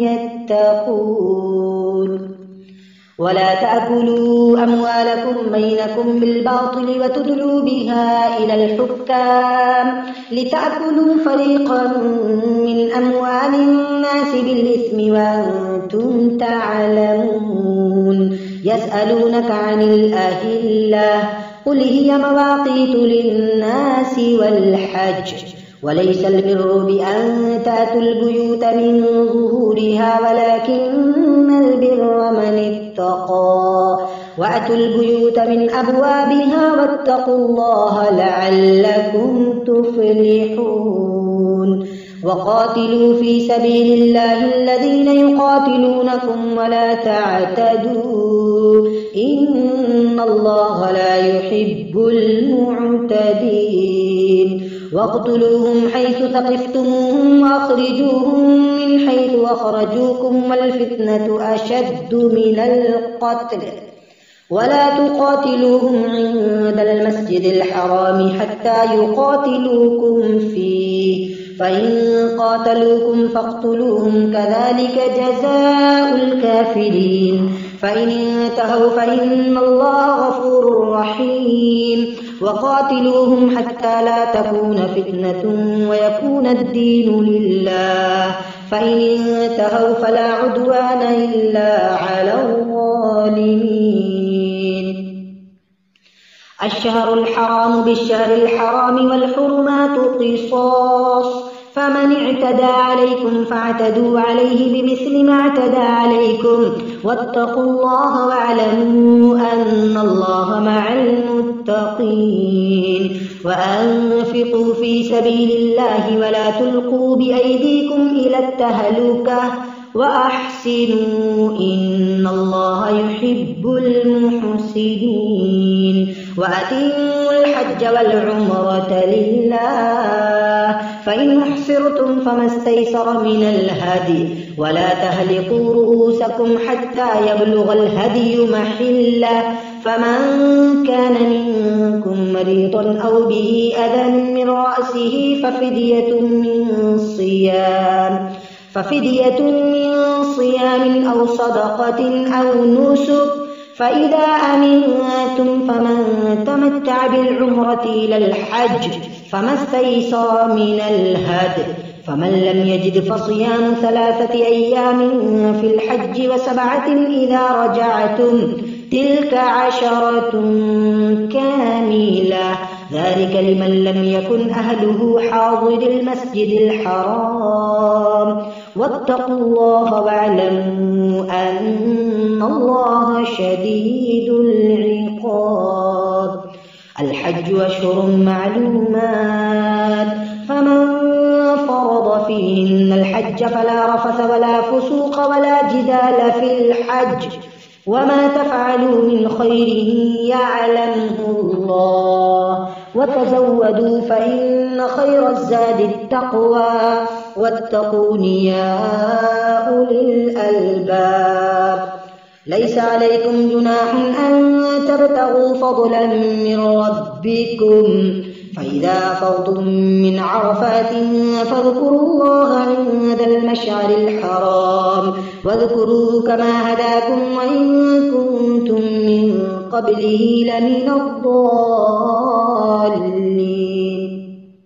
يتقون. ولا تأكلوا أموالكم بينكم بالباطل وتدلوا بها إلى الحكام لتأكلوا فريقا من أموال الناس بالإثم وأنتم تعلمون. يسألونك عن الأهلة قل هي مواقيت للناس والحج، وليس البر بأن تأتوا البيوت من ظهورها ولكن البر من اتقى، وأتوا البيوت من أبوابها واتقوا الله لعلكم تفلحون. وقاتلوا في سبيل الله الذين يقاتلونكم ولا تعتدوا إن الله لا يحب المعتدين. واقتلوهم حيث ثقفتموهم وأخرجوهم من حيث أخرجوكم والفتنة أشد من القتل، ولا تقاتلوهم عند المسجد الحرام حتى يقاتلوكم فيه، فإن قاتلوكم فاقتلوهم كذلك جزاء الكافرين، فإن انتهوا فإن الله غفور رحيم. وقاتلوهم حتى لا تكون فتنة ويكون الدين لله، فإن انتهوا فلا عدوان إلا على الظالمين. الشهر الحرام بالشهر الحرام والحرمات قصاص، فمن اعتدى عليكم فاعتدوا عليه بمثل ما اعتدى عليكم، واتقوا الله واعلموا أن الله مع المتقين. وأنفقوا في سبيل الله ولا تلقوا بأيديكم إلى التهلكة وأحسنوا إن الله يحب المحسنين. وأتموا الحج والعمرة لله، فإن أحصرتم فما استيسر من الهدي، ولا تهلكوا رؤوسكم حتى يبلغ الهدي محله، فمن كان منكم مريضا أو به أذى من رأسه ففدية من صيام ففدية من صيام أو صدقة أو نسك، فإذا أمنتم فمن تمتع بالعمرة إلى الحج فما استيسر من الهدي، فمن لم يجد فصيام ثلاثة أيام في الحج وسبعة إذا رجعتم، تلك عشرة كاملة، ذلك لمن لم يكن أهله حاضر المسجد الحرام واتقوا الله واعلموا أن الله شديد العقاب. الحج أشهر معلومات فمن فرض فيهن الحج فلا رفث ولا فسوق ولا جدال في الحج وما تفعلوا من خير يعلمه الله وتزودوا فإن خير الزاد التقوى واتقون يا أولي الألباب. ليس عليكم جناح أن تبتغوا فضلا من ربكم فإذا أفضتم من عرفات فاذكروا الله عند المشعر الحرام واذكروه كما هداكم وإن كنتم من قبله لمن الضالين.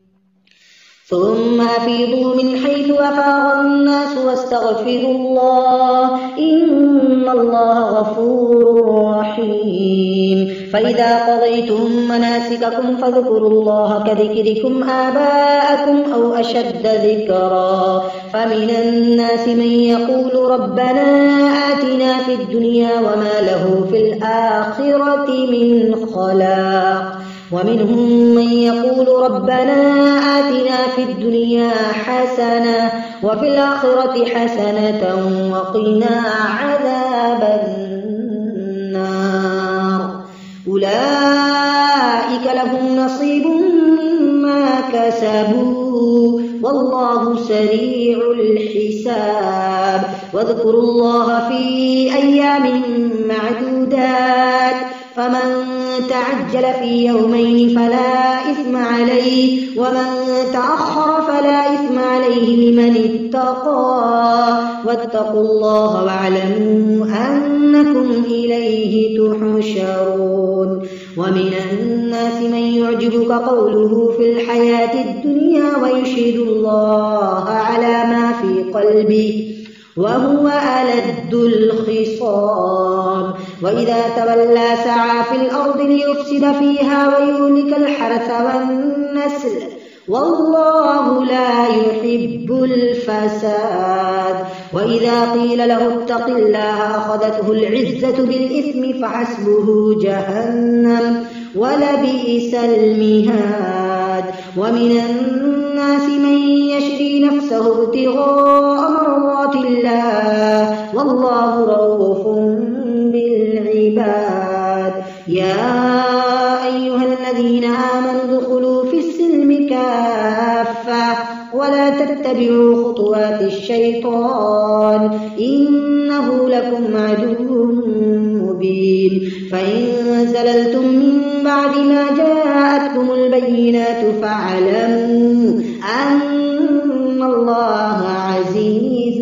ثم أفيضوا من حيث أفاض الناس واستغفروا الله إن الله غفور رحيم. فإذا قضيتم مناسككم فاذكروا الله كذكركم آباءكم أو أشد ذكرا. فمن الناس من يقول ربنا آتنا في الدنيا وما له في الآخرة من خلاق ومنهم من يقول ربنا آتنا في الدنيا حسنة وفي الآخرة حسنة وقنا عذاب النار. أولئك لهم نصيب مما كسبوا والله سريع الحساب. واذكروا الله في أيام معدودات فمن تعجل في يومين فلا إثم عليه ومن تأخر فلا إثم عليه لمن اتقى واتقوا الله واعلموا أنكم إليه تحشرون. ومن الناس من يعجبك قوله في الحياة الدنيا ويشهد الله على ما في قلبه وهو ألد الخصام. وإذا تولى سعى في الأرض ليفسد فيها ويهلك الحرث والنسل والله لا يحب الفساد. وإذا قيل له اتق الله أخذته العزة بالإثم فحسبه جهنم ولبئس المهاد. ومن الناس من يشري نفسه ابتغاء مرضات الله والله رؤوف بالعباد. يا أيها الذين آمنوا ادخلوا في السلم كافة ولا تتبعوا خطوات الشيطان إنه لكم عدو مبين. فإن زللتم من بعد ما جاءتكم البينات فاعلموا أن الله عزيز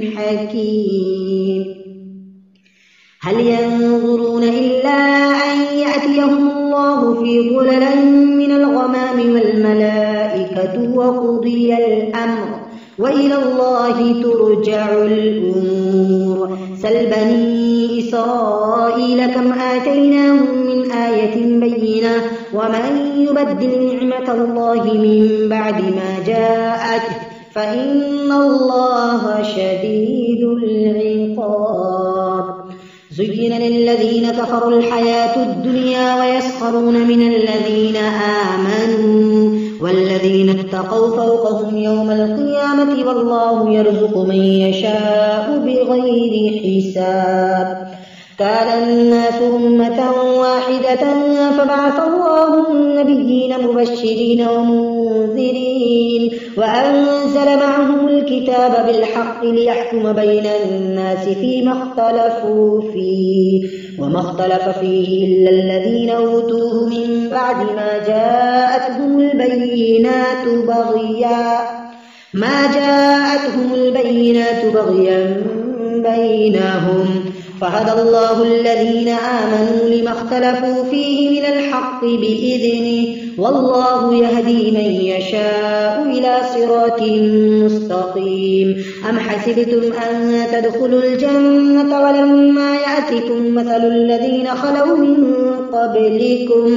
حكيم. هل ينظرون إلا أن يأتيهم الله في ظلل من الغمام والملائكة وقضي الأمر وإلى الله ترجع الأمور. سل بني إسرائيل كم آتيناهم من آية بينة ومن يبدل نعمة الله من بعد ما جاءته فإن الله شديد العقاب. زين للذين كفروا الحياة الدنيا ويسخرون من الذين آمنوا والذين اتقوا فوقهم يوم القيامة والله يرزق من يشاء بغير حساب. كان الناس أمة واحدة فبعث الله النبيين مبشرين ومنذرين وأنزل معهم الكتاب بالحق ليحكم بين الناس فيما اختلفوا فيه وما اختلف فيه إلا الذين أوتوه من بعد ما جاءتهم البينات بغيا ما جاءتهم البينات بغيا بينهم فهدى الله الذين آمنوا لما اختلفوا فيه من الحق بإذنه والله يهدي من يشاء إلى صراط مستقيم. أم حسبتم أن تدخلوا الجنة ولما يأتكم مثل الذين خلوا من قبلكم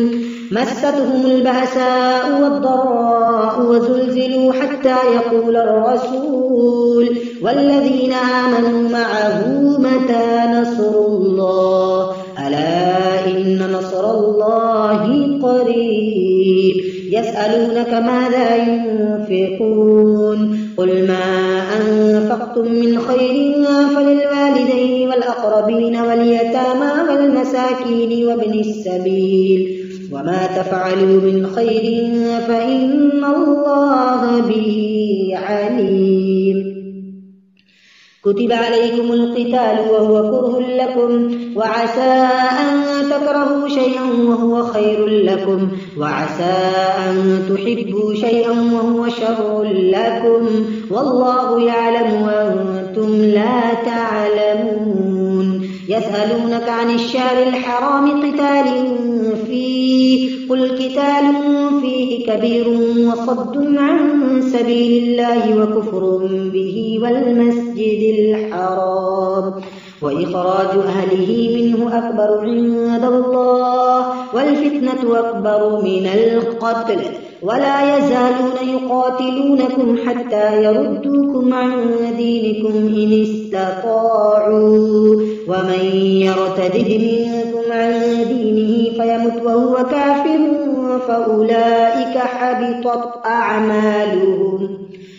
مستهم البأساء والضراء وزلزلوا حتى يقول الرسول والذين آمنوا معه متى نصر الله ألا إن نصر الله قريب يسألونك ماذا ينفقون قل ما أنفقتم من خير فللوالدين والأقربين واليتامى والمساكين وابن السبيل وما تفعلوا من خير فإن الله به عليم كتب عليكم القتال وهو كره لكم وعسى أن تكرهوا شيئا وهو خير لكم وعسى أن تحبوا شيئا وهو شر لكم والله يعلم وأنتم لا تعلمون يسألونك عن الشهر الحرام قتال فيه قل قتال فيه كبير وصد عن سبيل الله وكفر به والمسجد الحرام وإخراج أهله منه أكبر عند الله والفتنة أكبر من القتل ولا يزالون يقاتلونكم حتى يردوكم عن دينكم إن استطاعوا ومن يرتد منكم عن دينه فيمت وهو كافر فأولئك حبطت أعمالهم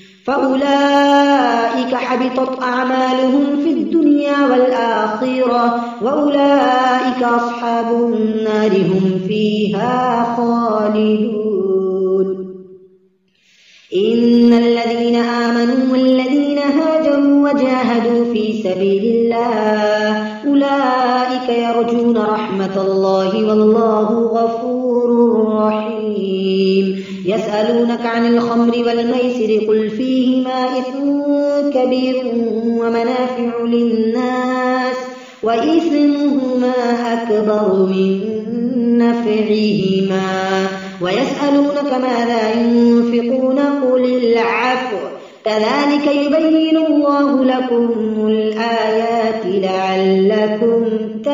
فأولئك حبطت أعمالهم في الدنيا والآخرة وأولئك أصحاب النار هم فيها خالدون إن الذين آمنوا والذين هاجروا وجاهدوا في سبيل الله أولئك يرجون رحمة الله والله غفور رحيم يسألونك عن الخمر والميسر قل فيهما إثم كبير ومنافع للناس وإثمهما أكبر من نفعهما ويسألونك ماذا ينفقون قل العفو كذلك يبين الله لكم الآيات لعلكم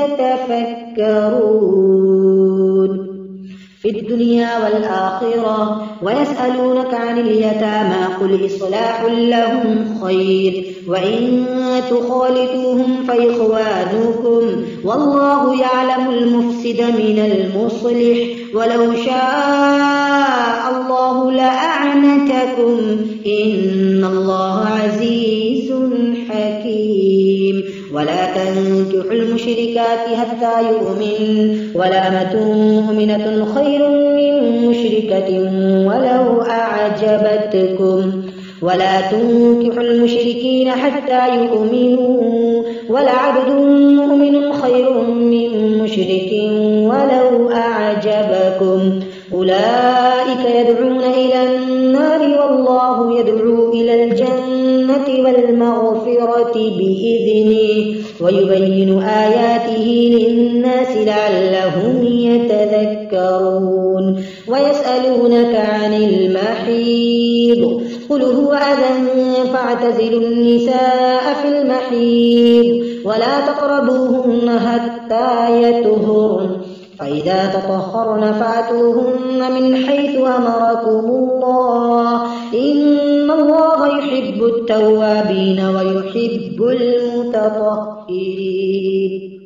تتفكرون في الدنيا والآخرة ويسألونك عن اليتامى قل إصلاح لهم خير وإن تخالطوهم فإخوانكم والله يعلم المفسد من المصلح ولو شاء الله لأعنتكم إن الله عزيز حكيم ولا تنكحوا المشركات حتى يؤمن ولأمة مؤمنة خير من مشركة ولو أعجبتكم ولا تنكحوا المشركين حتى يؤمنوا ولعبد مؤمن خير من مشرك ولو أعجبكم أولئك يدعون إلى النار والله يدعو إلى الجنة والمغفرة بإذنه ويبين آياته للناس لعلهم يتذكرون ويسألونك عن المحيض قل هو أذى فاعتزلوا النساء في المحيض ولا تقربوهن حتى يطهرن فإذا تطهرن فأتوهن من حيث أمركم الله إن الله يحب التوابين ويحب المتطهرين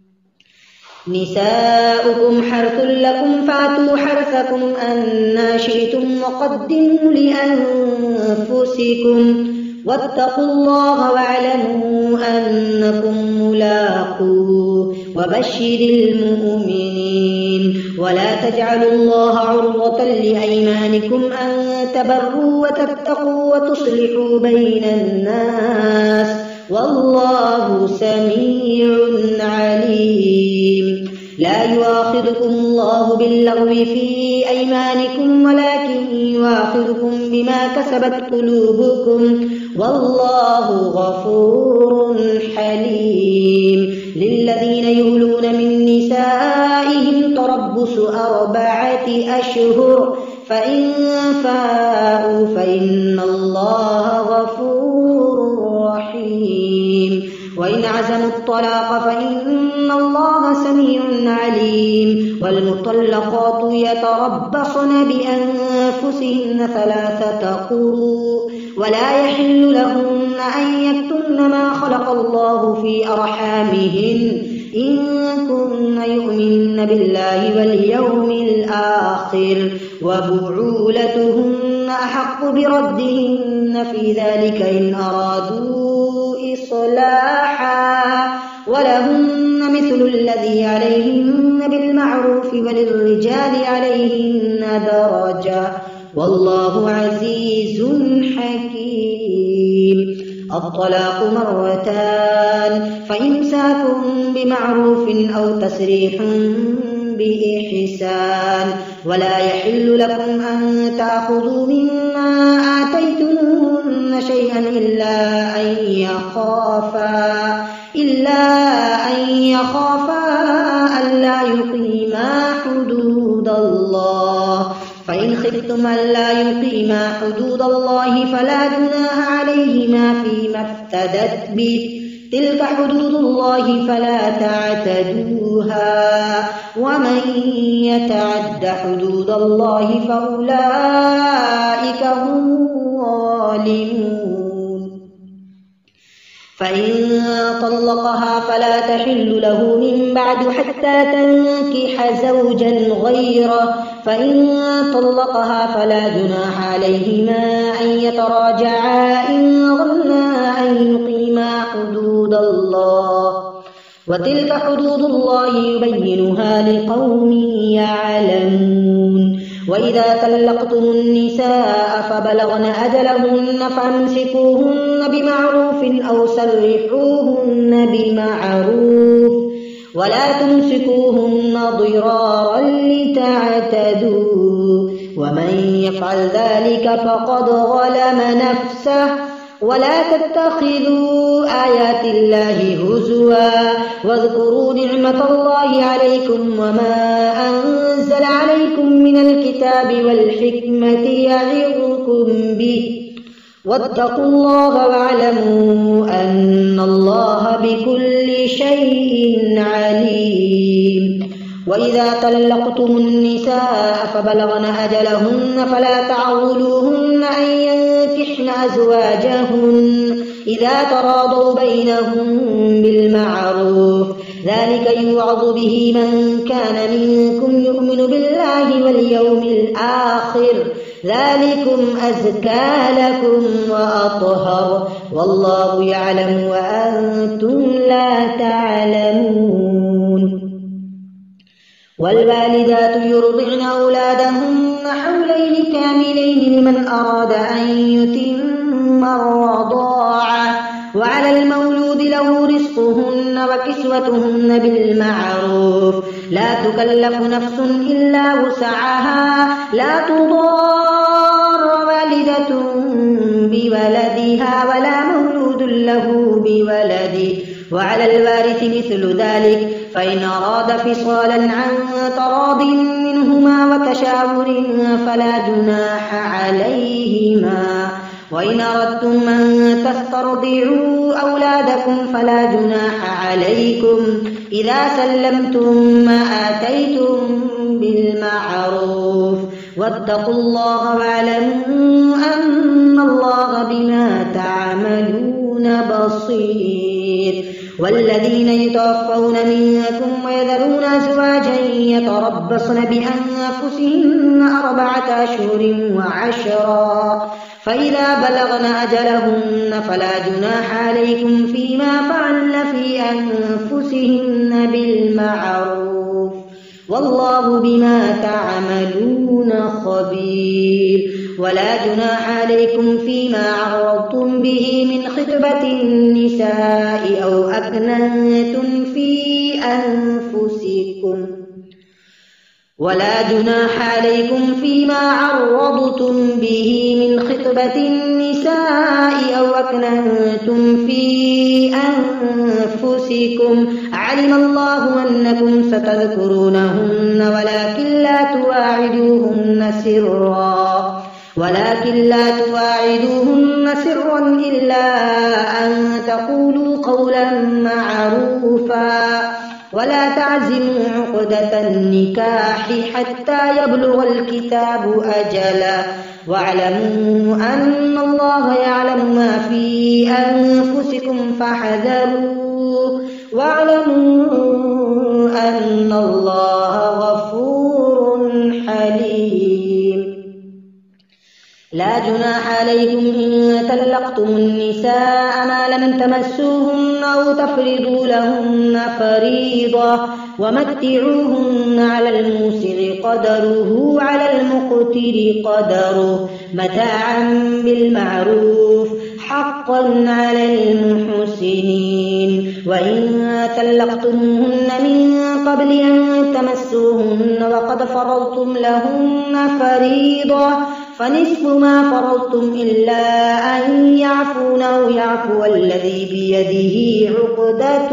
نساؤكم حرث لكم فأتوا حرثكم أنى شئتم وقدموا لأنفسكم واتقوا الله واعلموا أنكم ملاقوه وبشر المؤمنين ولا تجعلوا الله عرضة لأيمانكم أن تبروا وتتقوا وتصلحوا بين الناس والله سميع عليم لا يؤاخذكم الله باللغو في أيمانكم ولكن يؤاخذكم بما كسبت قلوبكم والله غفور حليم للذين يولون من نسائهم تربص أربعة أشهر فإن فاءوا فإن الله غفور رحيم وإن عزموا الطلاق فإن الله سميع عليم والمطلقات يتربصن بأنفسهن ثلاثة قروء ولا يحل لهن أن يكتمن ما خلق الله في أرحامهن إن كن يؤمن بالله واليوم الآخر وبعولتهن أحق بردهن في ذلك إن أرادوا إصلاحا ولهن مثل الذي عليهن بالمعروف وللرجال عليهن درجة والله عزيز حكيم. الطلاق مرتان فإمساك بمعروف أو تسريح بإحسان ولا يحل لكم أن تأخذوا مما آتيتموهن شيئا إلا أن يخافا إلا أن يخافا ألا يقيما حدود الله فإن خفتم ألا يقيما حدود الله فلا جناح عليهما فيما افتدت به تلك حدود الله فلا تعتدوها ومن يتعد حدود الله فأولئك هم الظالمون. فإن طلقها فلا تحل له من بعد حتى تنكح زوجا غيره فإن طلقها فلا جناح عليهما أن يتراجعا إن ظنا أن يقيما حدود الله وتلك حدود الله يبينها لقوم يعلمون. وإذا طلقتم النساء فبلغن أجلهن فامسكوهن بمعروف أو سرحوهن بمعروف ولا تمسكوهن ضرارا لتعتدوا ومن يفعل ذلك فقد ظلم نفسه ولا تتخذوا آيات الله هزوا واذكروا نعمة الله عليكم وما أنزل عليكم من الكتاب والحكمة يعظكم به واتقوا الله واعلموا أن الله بكل شيء عليم. وإذا طلقتم النساء فبلغن أجلهن فلا تعضلوهن أن ينكحن أزواجهن إذا تراضوا بينهم بالمعروف ذلك يوعظ به من كان منكم يؤمن بالله واليوم الآخر ذلكم أزكى لكم وأطهر والله يعلم وأنتم لا تعلمون. والوالدات يرضعن أولادهن حولين كاملين لمن أراد أن يتم الرضاعة وعلى المولود له رزقهن وكسوتهن بالمعروف لا تكلف نفس إلا وسعها لا تضار والدة بولدها ولا مولود له بولده وعلى الوارث مثل ذلك فإن أراد فصالا عن تراض منهما وتشاور فلا جناح عليهما. وإن أردتم أن تسترضعوا أولادكم فلا جناح عليكم إذا سلمتم ما آتيتم بالمعروف واتقوا الله واعلموا أن الله بما تعملون بصير. والذين يتوفون منكم ويذرون أزواجا يتربصن بأنفسهن أربعة أشهر وعشرا فإذا بلغن أجلهن فلا جناح عليكم فيما فعلن في أنفسهن بالمعروف والله بما تعملون خبير. ولا جناح عليكم فيما عرضتم به من خطبة النساء أو أكننتم في أنفسكم ولا جناح عليكم فيما عرضتم به من خطبة النساء أو أكننتم في أنفسكم علم الله أنكم ستذكرونهن ولكن لا تواعدوهن سرا ولكن لا تواعدوهن سرا إلا أن تقولوا قولا معروفا ولا تعزموا عقدة النكاح حتى يبلغ الكتاب أجله واعلموا أن الله يعلم ما في أنفسكم فاحذروه واعلموا أن الله غفور حليم. لا جناح عليكم إن طلقتم النساء ما لم تمسوهن أو تفرضوا لهن فريضة ومتعوهن على الموسع قدره على المقتر قدره متاعا بالمعروف حقا على المحسنين. وإن طلقتموهن من قبل أن تمسوهن وقد فرضتم لهن فريضة فنصف ما فرضتم إلا أن يعفون أو يعفو الذي بيده عقدة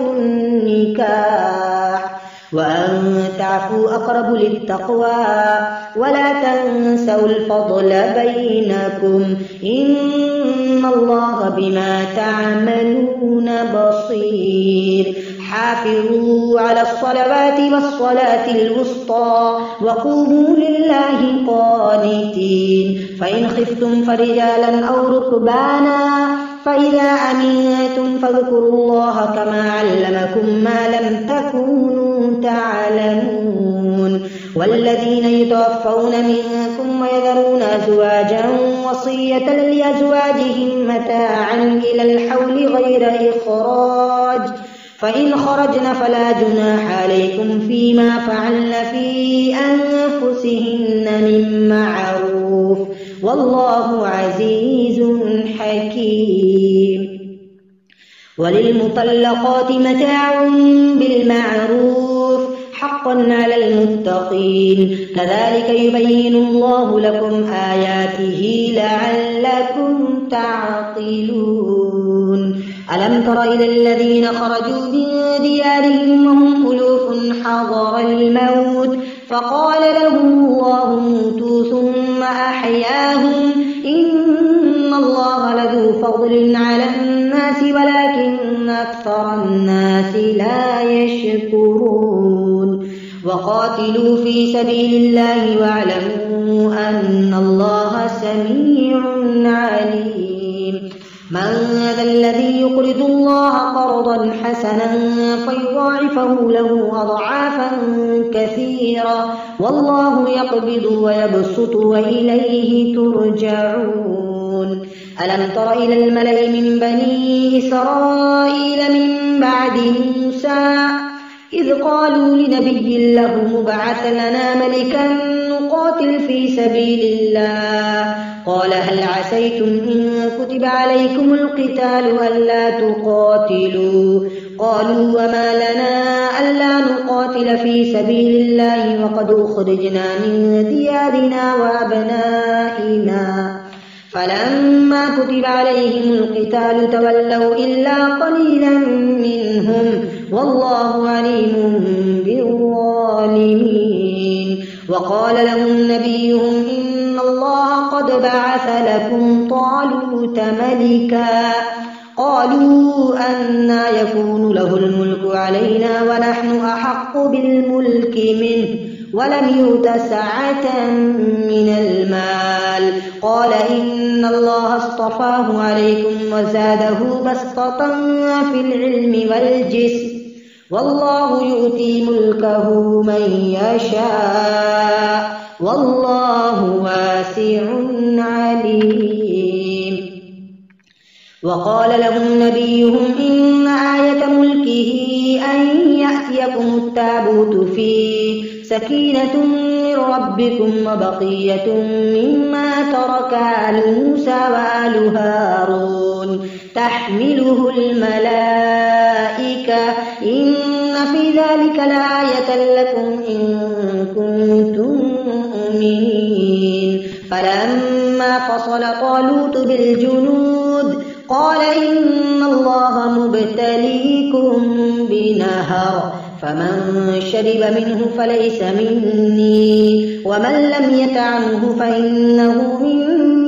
النكاح وأن تعفوا أقرب للتقوى ولا تنسوا الفضل بينكم إن الله بما تعملون بصير. حافظوا على الصلوات والصلاة الوسطى وقوموا لله قانتين. فإن خفتم فرجالا أو ركبانا فإذا أمنتم فاذكروا الله كما علمكم ما لم تكونوا تعلمون. والذين يتوفون منكم ويذرون أزواجا وصية لأزواجهم متاعا إلى الحول غير إخراج فإن خرجن فلا جناح عليكم فيما فعلن في أنفسهن من معروف والله عزيز حكيم. وللمطلقات متاع بالمعروف حقا على المتقين كذلك يبين الله لكم آياته لعلكم تعقلون. ألم تر إلى الذين خرجوا من ديارهم وهم ألوف حضر الموت فقال لهم الله موتوا ثم أحياهم إن الله لذو فضل على الناس ولكن أكثر الناس لا يشكرون. وقاتلوا في سبيل الله واعلموا أن الله سميع عليم. من ذا الذي يقرض الله قرضا حسنا فيضاعفه له أضعافا كثيرا والله يقبض ويبسط وإليه ترجعون. ألم تر إلى الملأ من بني إسرائيل من بعد موسى إذ قالوا لنبي له ابعث لنا ملكا نقاتل في سبيل الله قال هل عسيتم إن كتب عليكم القتال ألا تقاتلوا قالوا وما لنا ألا نقاتل في سبيل الله وقد أخرجنا من ديارنا وأبنائنا فلما كتب عليهم القتال تولوا إلا قليلا منهم والله عليم بالظالمين. وقال لهم نبيهم إن الله قد بعث لكم طالوت ملكا قالوا أنى يكون له الملك علينا ونحن أحق بالملك منه ولم يؤت سعة من المال قال إن الله اصطفاه عليكم وزاده بسطة في العلم والجسم والله يؤتي ملكه من يشاء والله واسع عليم. وقال لهم نبيهم إن آية ملكه أن يأتيكم التابوت فيه سكينة من ربكم وبقية مما ترك آل موسى وآل هارون تحمله الملائكة إن في ذلك لآية لكم إن كنتم مؤمنين. فلما فصل طالوت بالجنود قال إن الله مبتليكم بنهر فمن شرب منه فليس مني ومن لم يطعمه فإنه مني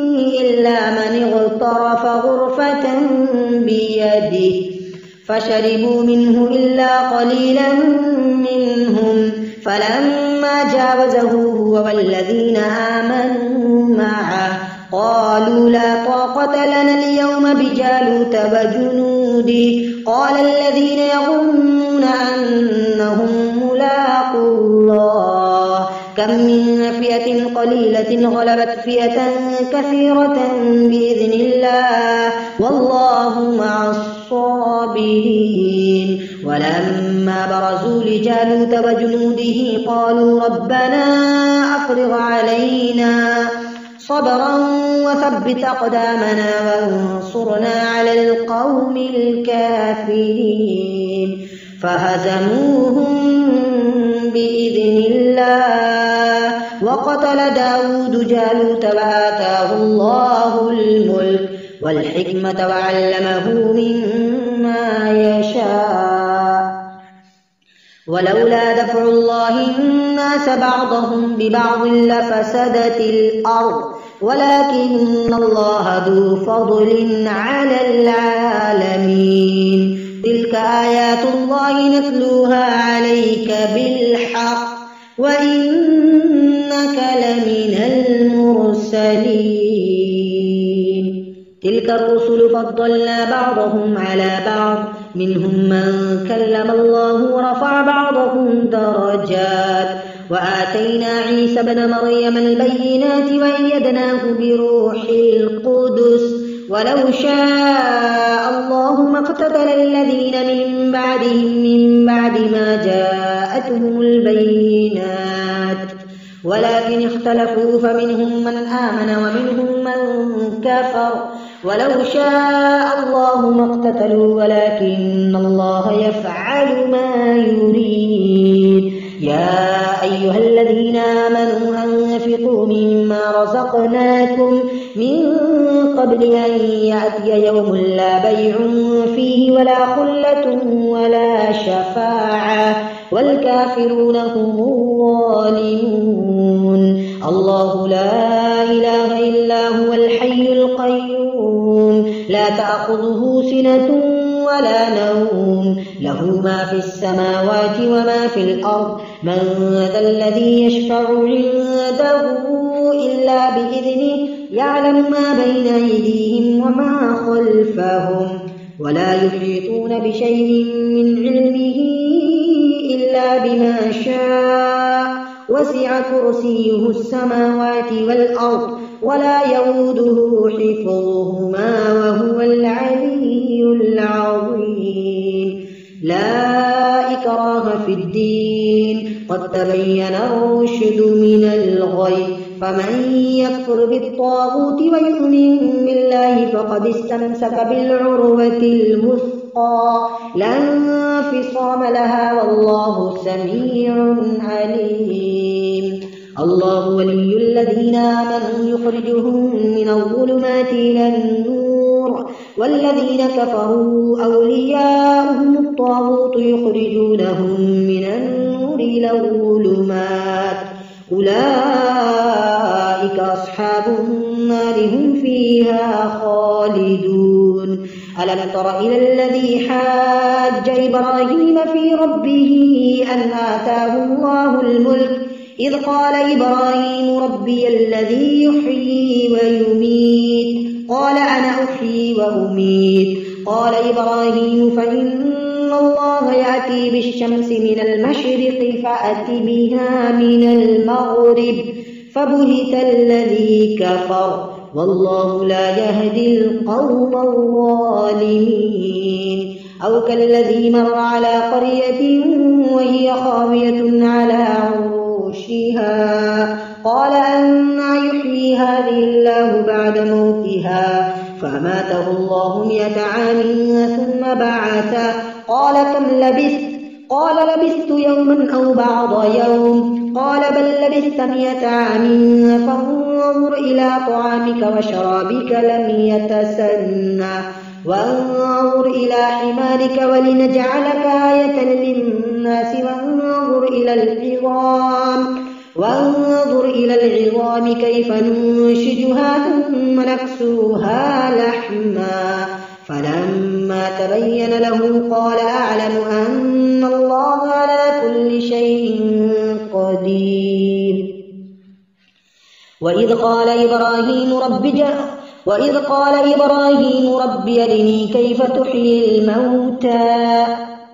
فاقترف غرفة بيده فشربوا منه إلا قليلا منهم فلما جاوزه هو والذين آمنوا معه قالوا لا طاقة لنا اليوم بجالوت وجنوده قال الذين يظنون أنهم ملاقو الله كم من فئة قليلة غلبت فئة كثيرة بإذن الله والله مع الصابرين ولما برزوا لجالوت وجنوده قالوا ربنا أفرغ علينا صبرا وثبت أقدامنا وانصرنا على القوم الكافرين فهزموهم بإذن الله وقتل داود جالوت وآتاه الله الملك والحكمة وعلمه مما يشاء ولولا دفع الله الناس بعضهم ببعض لفسدت الأرض ولكن الله ذو فضل على العالمين تلك آيات الله نتلوها عليك بالحق وإنك لمن المرسلين تلك الرسل فضلنا بعضهم على بعض منهم من كلم الله ورفع بعضهم درجات وآتينا عيسى ابن مريم البينات وأيدناه بروح القدس ولو شاء الله ما اقتتل الذين من بعدهم من بعد ما جاءتهم البينات ولكن اختلفوا فمنهم من آمن ومنهم من كفر ولو شاء الله ما اقتتلوا ولكن الله يفعل ما يريد يا أيها الذين آمنوا أنفقوا مما رزقناكم من قبل أن يأتي يوم لا بيع فيه ولا خلة ولا شفاعة والكافرون هم الظالمون الله لا إله إلا هو الحي القيوم لا تأخذه سنة ولا نوم له ما في السماوات وما في الأرض من ذا الذي يشفع عنده إلا بإذنه يعلم ما بين أيديهم وما خلفهم ولا يحيطون بشيء من علمه إلا بما شاء وسع كرسيه السماوات والأرض ولا يؤوده حفظهما وهو العلي العظيم لا إكراه في الدين قد تبين الرشد من الغي فمن يكفر بالطاغوت ويؤمن بالله فقد استمسك بالعروة الوثقى لا انفصام لها والله سميع عليم الله ولي الذين آمنوا يخرجهم من الظلمات إلى النور والذين كفروا أولياؤهم الطاغوت يخرجونهم من النور إلى الظلمات أولئك أصحاب النار هم فيها خالدون ألم تر إلى الذي حاج إبراهيم في ربه أن آتاه الله الملك إذ قال إبراهيم ربي الذي يحيي ويميت قال أنا أحيي وأميت قال إبراهيم فإن الله يأتي بالشمس من المشرق فأت بها من المغرب فبهت الذي كفر والله لا يهدي القوم الظالمين أو كالذي مر على قرية وهي خاوية على عروشها قال أنى يحيي هذه الله بعد موتها فأماته الله مئة عام ثم بعثه قال كم لبثت قال لبثت يوما أو بعض يوم قال بل لبثت مئة عام فانظر إلى طعامك وشرابك لم يتسنى وانظر إلى حمارك ولنجعلك آية للناس وانظر إلى العظام وانظر إلى العظام كيف ننشجها ثم نكسوها لحما فلما تبين له قال أعلم أن الله على كل شيء قدير. وإذ قال إبراهيم رب جاء وإذ قال إبراهيم رب أرني كيف تحيي الموتى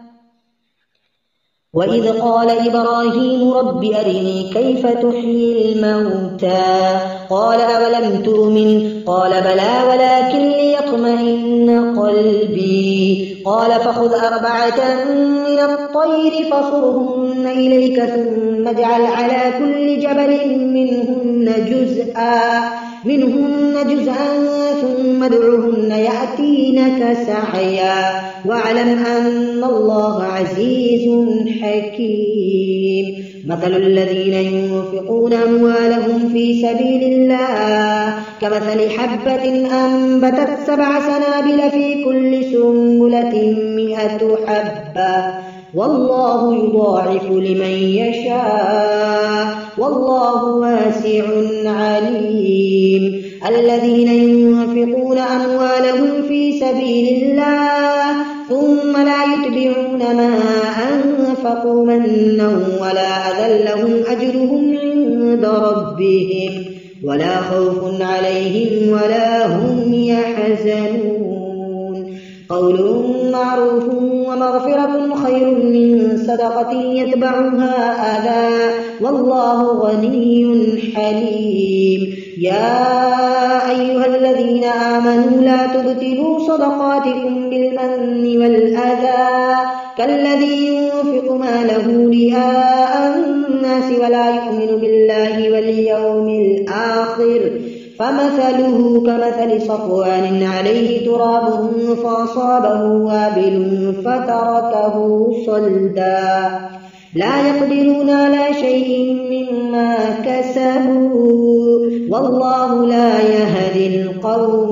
وإذ قال إبراهيم رب أرني كيف تحيي الموتى قال أولم تؤمن قال بلى ولكن ليطمئن قلبي قال فخذ أربعة من الطير فصرهن إليك ثم اجعل على كل جبل منهن جزءا منهن جزءا ثم ادعهن يأتينك سعيا واعلم أن الله عزيز حكيم. مثل الذين ينفقون أموالهم في سبيل الله كمثل حبة أنبتت سبع سنابل في كل سنبلة مئة حبة والله يضاعف لمن يشاء والله واسع عليم. الذين ينفقون أموالهم في سبيل الله ثم لا يتبعون ما أنفقوا منا ولا أذى لهم أجرهم عند ربهم ولا خوف عليهم ولا هم يحزنون. قول معروف ومغفرة خير من صدقة يتبعها أذى والله غني حليم. يا أيها الذين آمنوا لا تبطلوا صدقاتكم بالمن والأذى كالذي ينفق ماله رئاء الناس ولا يؤمن بالله واليوم الآخر فمثله كمثل صفوان عليه تراب فأصابه وابل فتركه صلدا لا يقدرون على شيء مما كسبوا والله لا يهدي القوم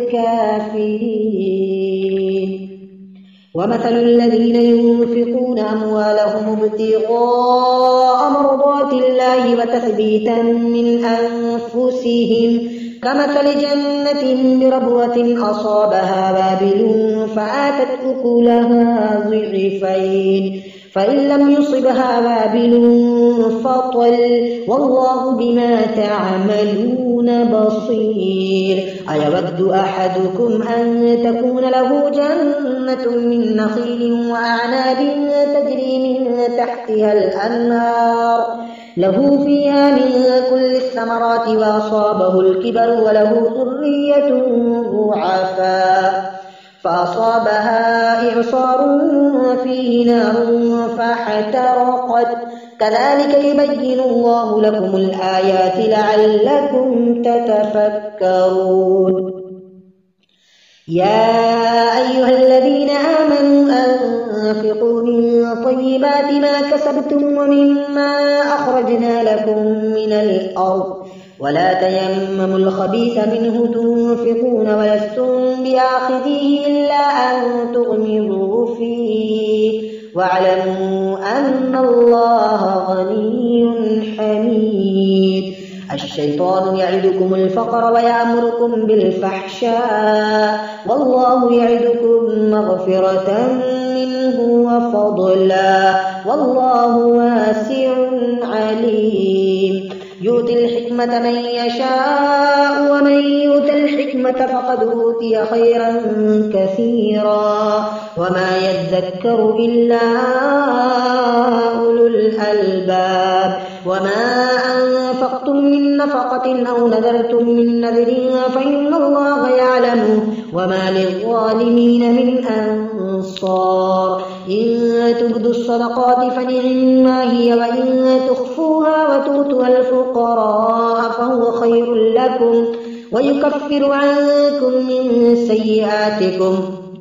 الكافرين. ومثل الذين ينفقون أموالهم ابتغاء مرضات الله وتثبيتا من أنفسهم كمثل جنة بربوة أصابها وابل فآتت أكلها ضعفين فإن لم يصبها وابل فطل والله بما تعملون بصير. أيود أحدكم أن تكون له جنة من نخيل وأعناب تجري من تحتها الأنهار له فيها من كل الثمرات وأصابه الكبر وله ذرية ضعفاء فأصابها إعصار فيه نار فاحترقت كذلك يبين الله لكم الآيات لعلكم تتفكرون. يا أيها الذين آمنوا أنفقوا من طيبات ما كسبتم ومما أخرجنا لكم من الأرض ولا تيمموا الخبيث منه تنفقون ولستم بآخذيه إلا أن تغمضوا فيه واعلموا أن الله غني حميد. الشيطان يعدكم الفقر ويأمركم بالفحشاء والله يعدكم مغفرة منه وفضلا والله واسع عليم. يؤتي الحكمة من يشاء ومن يؤت الحكمة فقد أوتي خيرا كثيرا وما يذكر إلا أولو الألباب. وما أنفقتم من نفقة أو نذرتم من نذر فإن الله يعلمه وما للظالمين من أنصار. إن تبدوا الصدقات فنعما هي وإن تخفوها وتؤتوها الفقراء فهو خير لكم ويكفر عنكم من سيئاتكم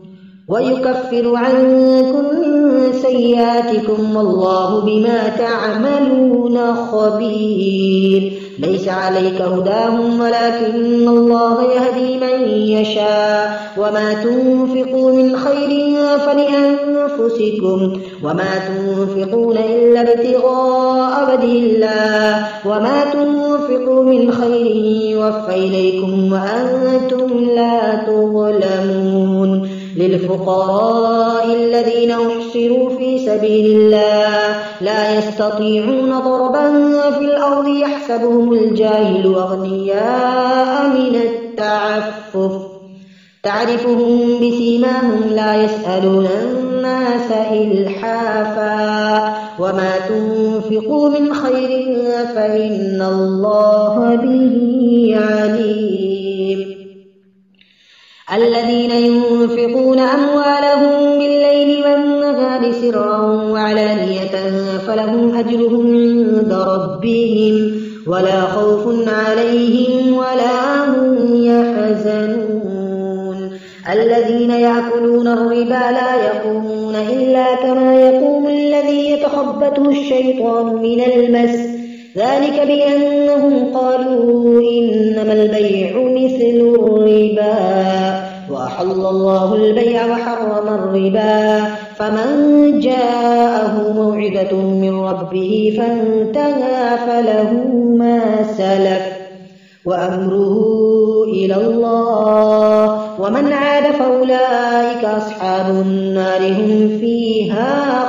ويكفر عنكم من سيئاتكم والله بما تعملون خبير. ليس عليك هداهم ولكن الله يهدي من يشاء وما تنفقوا من خير فلأنفسكم وما تنفقون إلا ابتغاء وجه الله وما تنفقوا من خير يوفى إليكم وأنتم لا تظلمون للفقراء الذين أحصروا في سبيل الله لا يستطيعون ضربا في الأرض يحسبهم الجاهل أغنياء من التعفف تعرفهم بسيماهم لا يسألون الناس إلحافا وما تنفقوا من خير فإن الله به عليم الذين ينفقون أموالهم بالليل والنهار سرا وعلانية فلهم أجرهم عند ربهم ولا خوف عليهم ولا هم يحزنون الذين يأكلون الربا لا يقومون إلا كما يقوم الذي يتخبطه الشيطان من المس ذلك بأنهم قالوا إنما البيع مثل الربا وأحل الله البيع وحرم الربا فمن جاءه موعظة من ربه فانتهى فله ما سلف وأمره إلى الله ومن عاد فأولئك أصحاب النار هم فيها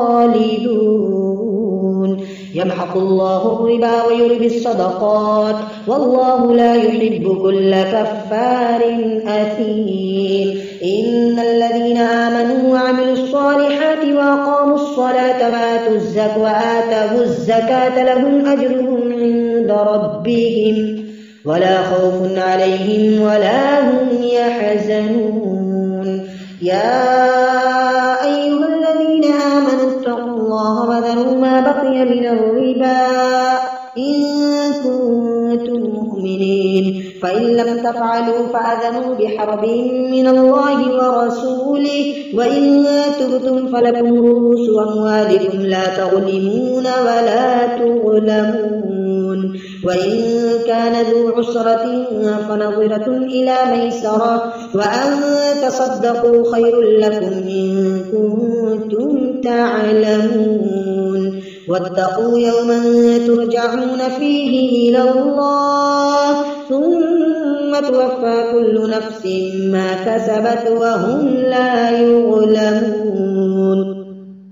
خالدون يمحق الله الربا ويربي الصدقات والله لا يحب كل كفار أثيم إن الذين آمنوا وعملوا الصالحات وأقاموا الصلاة وآتوا الزكاة وآتوا الزكاة لهم أجرهم عند ربهم ولا خوف عليهم ولا هم يحزنون يا أيها الذين آمنوا اتقوا الله وذروا ما بقي من الربا إن كنتم مؤمنين فإن لم تفعلوا فأذنوا بحرب من الله ورسوله وإن تبتم فلكم رؤوس أموالكم لا تظلمون ولا تظلمون وإن كان ذو عسرة فنظرة إلى ميسرة وأن تصدقوا خير لكم إن كنتم تعلمون واتقوا يوما ترجعون فيه إلى الله ثم توفى كل نفس ما كسبت وهم لا يظلمون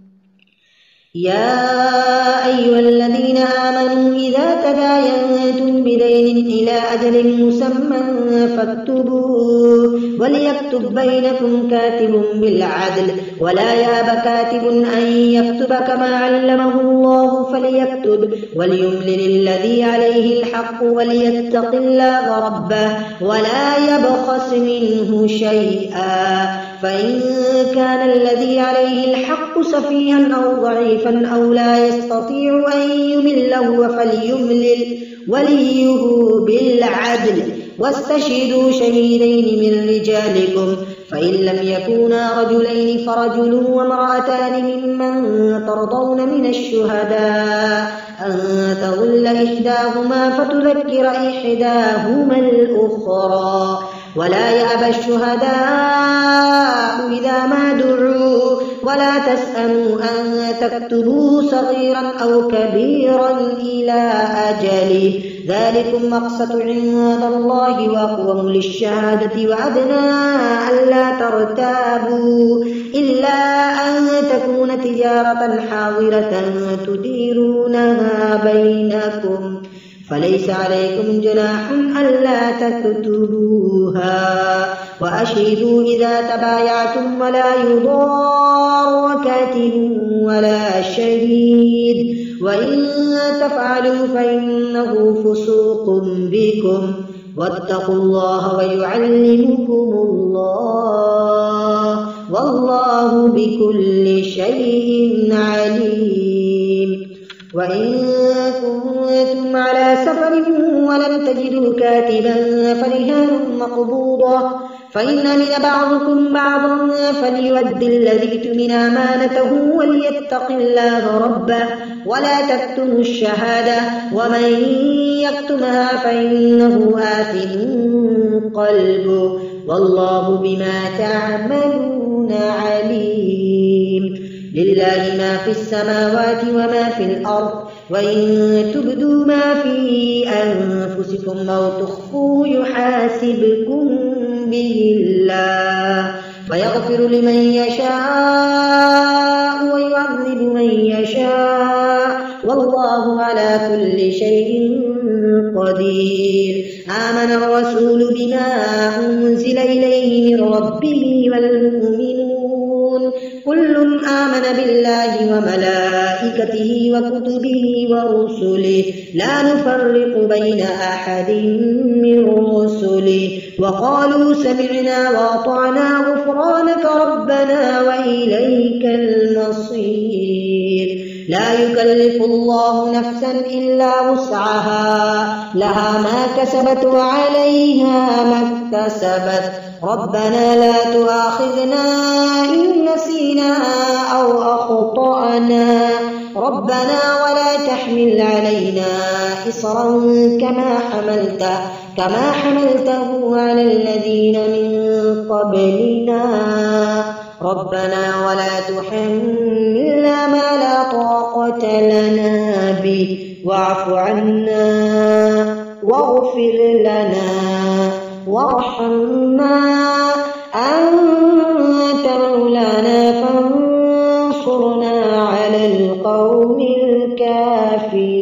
يا أيها الذين آمنوا إذا تداينتم بدين إلى أجل مسمى فاكتبوه وليكتب بينكم كاتب بالعدل ولا يأب كاتب أن يكتب كما علمه الله فليكتب وليملل الذي عليه الحق وليتق الله ربه ولا يبخس منه شيئا فإن كان الذي عليه الحق سفيها أو ضعيفا أو لا يستطيع أن يمله فليملل وليه بالعدل واستشهدوا شهيدين من رجالكم فإن لم يكونا رجلين فرجل وامرأتان ممن ترضون من الشهداء أن تضل إحداهما فتذكر إحداهما الأخرى ولا يأبى الشهداء إذا ما دعوا ولا تسأموا أن تكتبوا صغيرا أو كبيرا إلى أجله ذلكم مقسط عند الله وأقوم للشهادة وأدنى ألا ترتابوا إلا أن تكون تجارة حاضرة تديرونها بينكم فليس عليكم جناح ألا تكتبوها وأشهدوا إذا تبايعتم ولا يضار كاتب ولا شهيد وإن تفعلوا فإنه فسوق بكم واتقوا الله ويعلمكم الله والله بكل شيء عليم وإن كنتم على سفر ولم تجدوا كاتبا فرهان مقبوضة فإن من بعضكم بعضا فليؤد الذي اؤتمن أمانته وليتق الله ربه ولا تكتموا الشهادة ومن يكتمها فإنه آثم قلبه والله بما تعملون عليم. لله ما في السماوات وما في الأرض وإن تبدوا ما في أنفسكم أو تخفوه يحاسبكم به الله فيغفر لمن يشاء ويعذب من يشاء والله على كل شيء قدير. آمن الرسول بما أنزل إليه من ربه والمؤمنون كل آمن بالله وملائكته وكتبه ورسله لا نفرق بين أحد من رسله وقالوا سمعنا وأطعنا غفرانك ربنا وإليك المصير. لا يكلف الله نفسا إلا وسعها لها ما كسبت وعليها ما اكتسبت ربنا لا تؤاخذنا إن نسينا أو أخطأنا ربنا ولا تحمل علينا إصرا كما حملته كما حملته على الذين من قبلنا ربنا ولا تحملنا ما لا طاقة لنا به واعف عنا واغفر لنا وارحمنا أنت مولانا فانصرنا على القوم الكافرين.